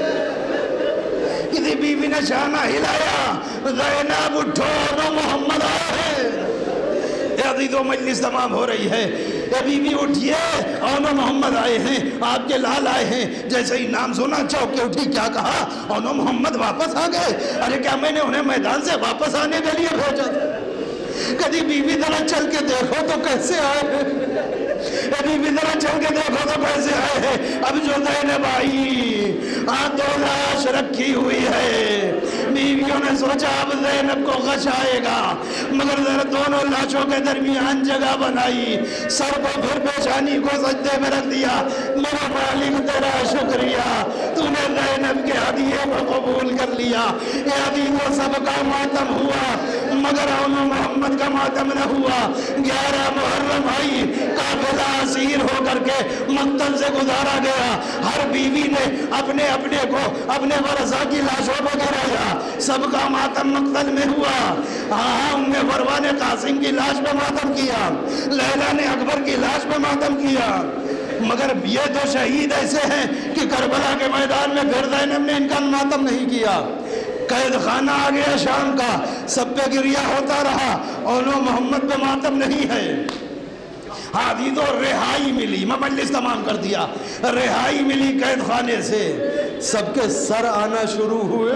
کسی بیوی نے شانہ ہلایا، زینب اٹھو نو محمد آئے ہیں۔ اے عزیزو مجلس تمام ہو رہی ہے، اے بی بی اٹھئے، اونو محمد آئے ہیں، آپ کے لال آئے ہیں۔ جیسے ہی نام سنا چوک کے اٹھی، کیا کہا؟ اونو محمد واپس آ گئے؟ ارے کیا میں نے انہیں میدان سے واپس آنے کے لیے بھیجا تھا؟ کدی بی بی ذرا چل کے دیکھو تو کیسے آئے ہیں، اے بی بی ذرا چل کے دیکھو تو کیسے آئے ہیں۔ اب جو زینب آئی، 2 لاش رکھی ہوئی ہے، بیویوں نے سوچا اب زینب کو غش آئے گا، مگر ذرا دونوں لاشوں کے درمیان جگہ بنائی، سر کو پھر پیشانی کو سجدے میں رکھ دیا، میرا مالک تیرا شکریہ، تو نے زینب کے ہدیے کو قبول کر لیا۔ یہ عزیزوں سب کا ماتم ہوا، مگر اونو محمد کا ماتم نہ ہوا۔ 11 محرم آئی، قافلہ اسیر ہو کر کے مقتل سے گزارا گیا، ہر بیوی نے اپنے اپنے کو اپنے ورثاء کی لاشوں کو گرایا، سب کا ماتم مقتل میں ہوا۔ ام فروہ نے قاسم کی لاش پہ ماتم کیا، لیلا نے اکبر کی لاش پہ ماتم کیا، مگر یہ تو شہید ایسے ہیں کہ کربلا کے میدان میں پھر زینب نے ان کا ماتم نہیں کیا۔ قید خانہ آ گیا شام کا، سب پہ گریہ ہوتا رہا، اونو محمد پہ ماتم نہیں ہے۔ عزیزو رہائی ملی، میں مجلس تمام کر دیا، رہائی ملی قید خانے سے، سب کے سر آنا شروع ہوئے۔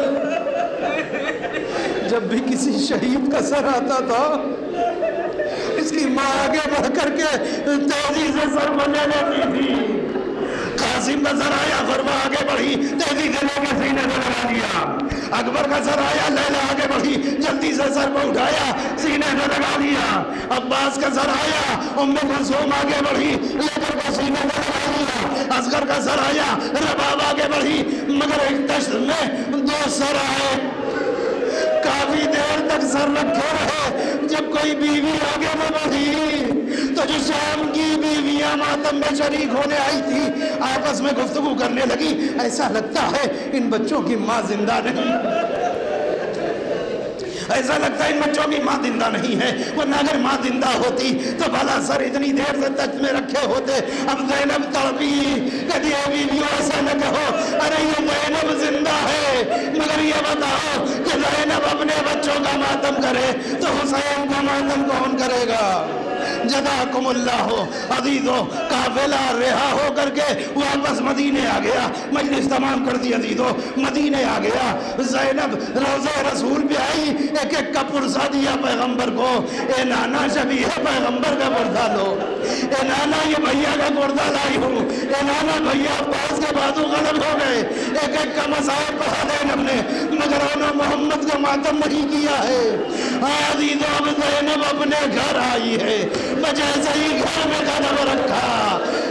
جب بھی کسی شہید کا سر آتا تھا اس کی ماں آگے بڑھ کر کے تیزی سے سر بنے لیتی تھی۔ قاسم کا سر آیا، فروہ آگے بڑھی، تیزی سے لے کے سینے سے لگا دیا۔ اکبر کا سر آیا، لیلا آگے بڑھی، جلدی سے سر کو اٹھایا، سینے سے لگا دیا۔ عباس کا سر آیا، ام کلثوم آگے بڑھی، لے کر کے سینے سے لگا دیا۔ اصغر کا سر آیا، رباب آگے بڑھی، مگر ایک دشت میں 2 سر آئے، کافی دیر تک سر رکھے رہے۔ جب کوئی بیوی آگے نہ بڑھی تو جو شام کی بیویاں ماتم میں شریک ہونے آئی تھی آپس میں گفتگو کرنے لگی، ایسا لگتا ہے ان بچوں کی ماں زندہ نہیں۔ ایسا لگتا ہے ان بچوں کی ماں زندہ نہیں ہے، ورنہ اگر ماں زندہ ہوتی تو بھلا سر اتنی دیر سے تخت میں رکھے ہوتے۔ اب زینب تڑپی، کہتی ہے بیویوں ایسا نہ کہو، ارے یہ زینب زندہ ہے، مگر یہ بتاؤ کہ زینب اپنے بچوں کا ماتم کرے تو حسین کا ماتم کون کرے گا؟ جزاکم اللہ عزیزو، قافلہ رہا ہو کر کے واپس مدینے آ گیا، مجلس تمام کر دی عزیزو، مدینے آ گیا۔ زینب روضہ رسول پہ آئی، ایک ایک کا پرسہ دیا پیغمبر کو، اے نانا شبیہ پیغمبر کا پردہ لو، اے نانا یہ بھیا کا پردہ لائی ہوں، اے نانا بھیا عباس کے بازو غلط ہو گئے، ایک ایک کا مسائل پڑھا زینب نے، مگر انہوں محمد کا ماتم نہیں کیا ہے۔ عزیزو اب زینب اپنے گھر آئی ہے، جیسے ہی گھر میں قدم رکھا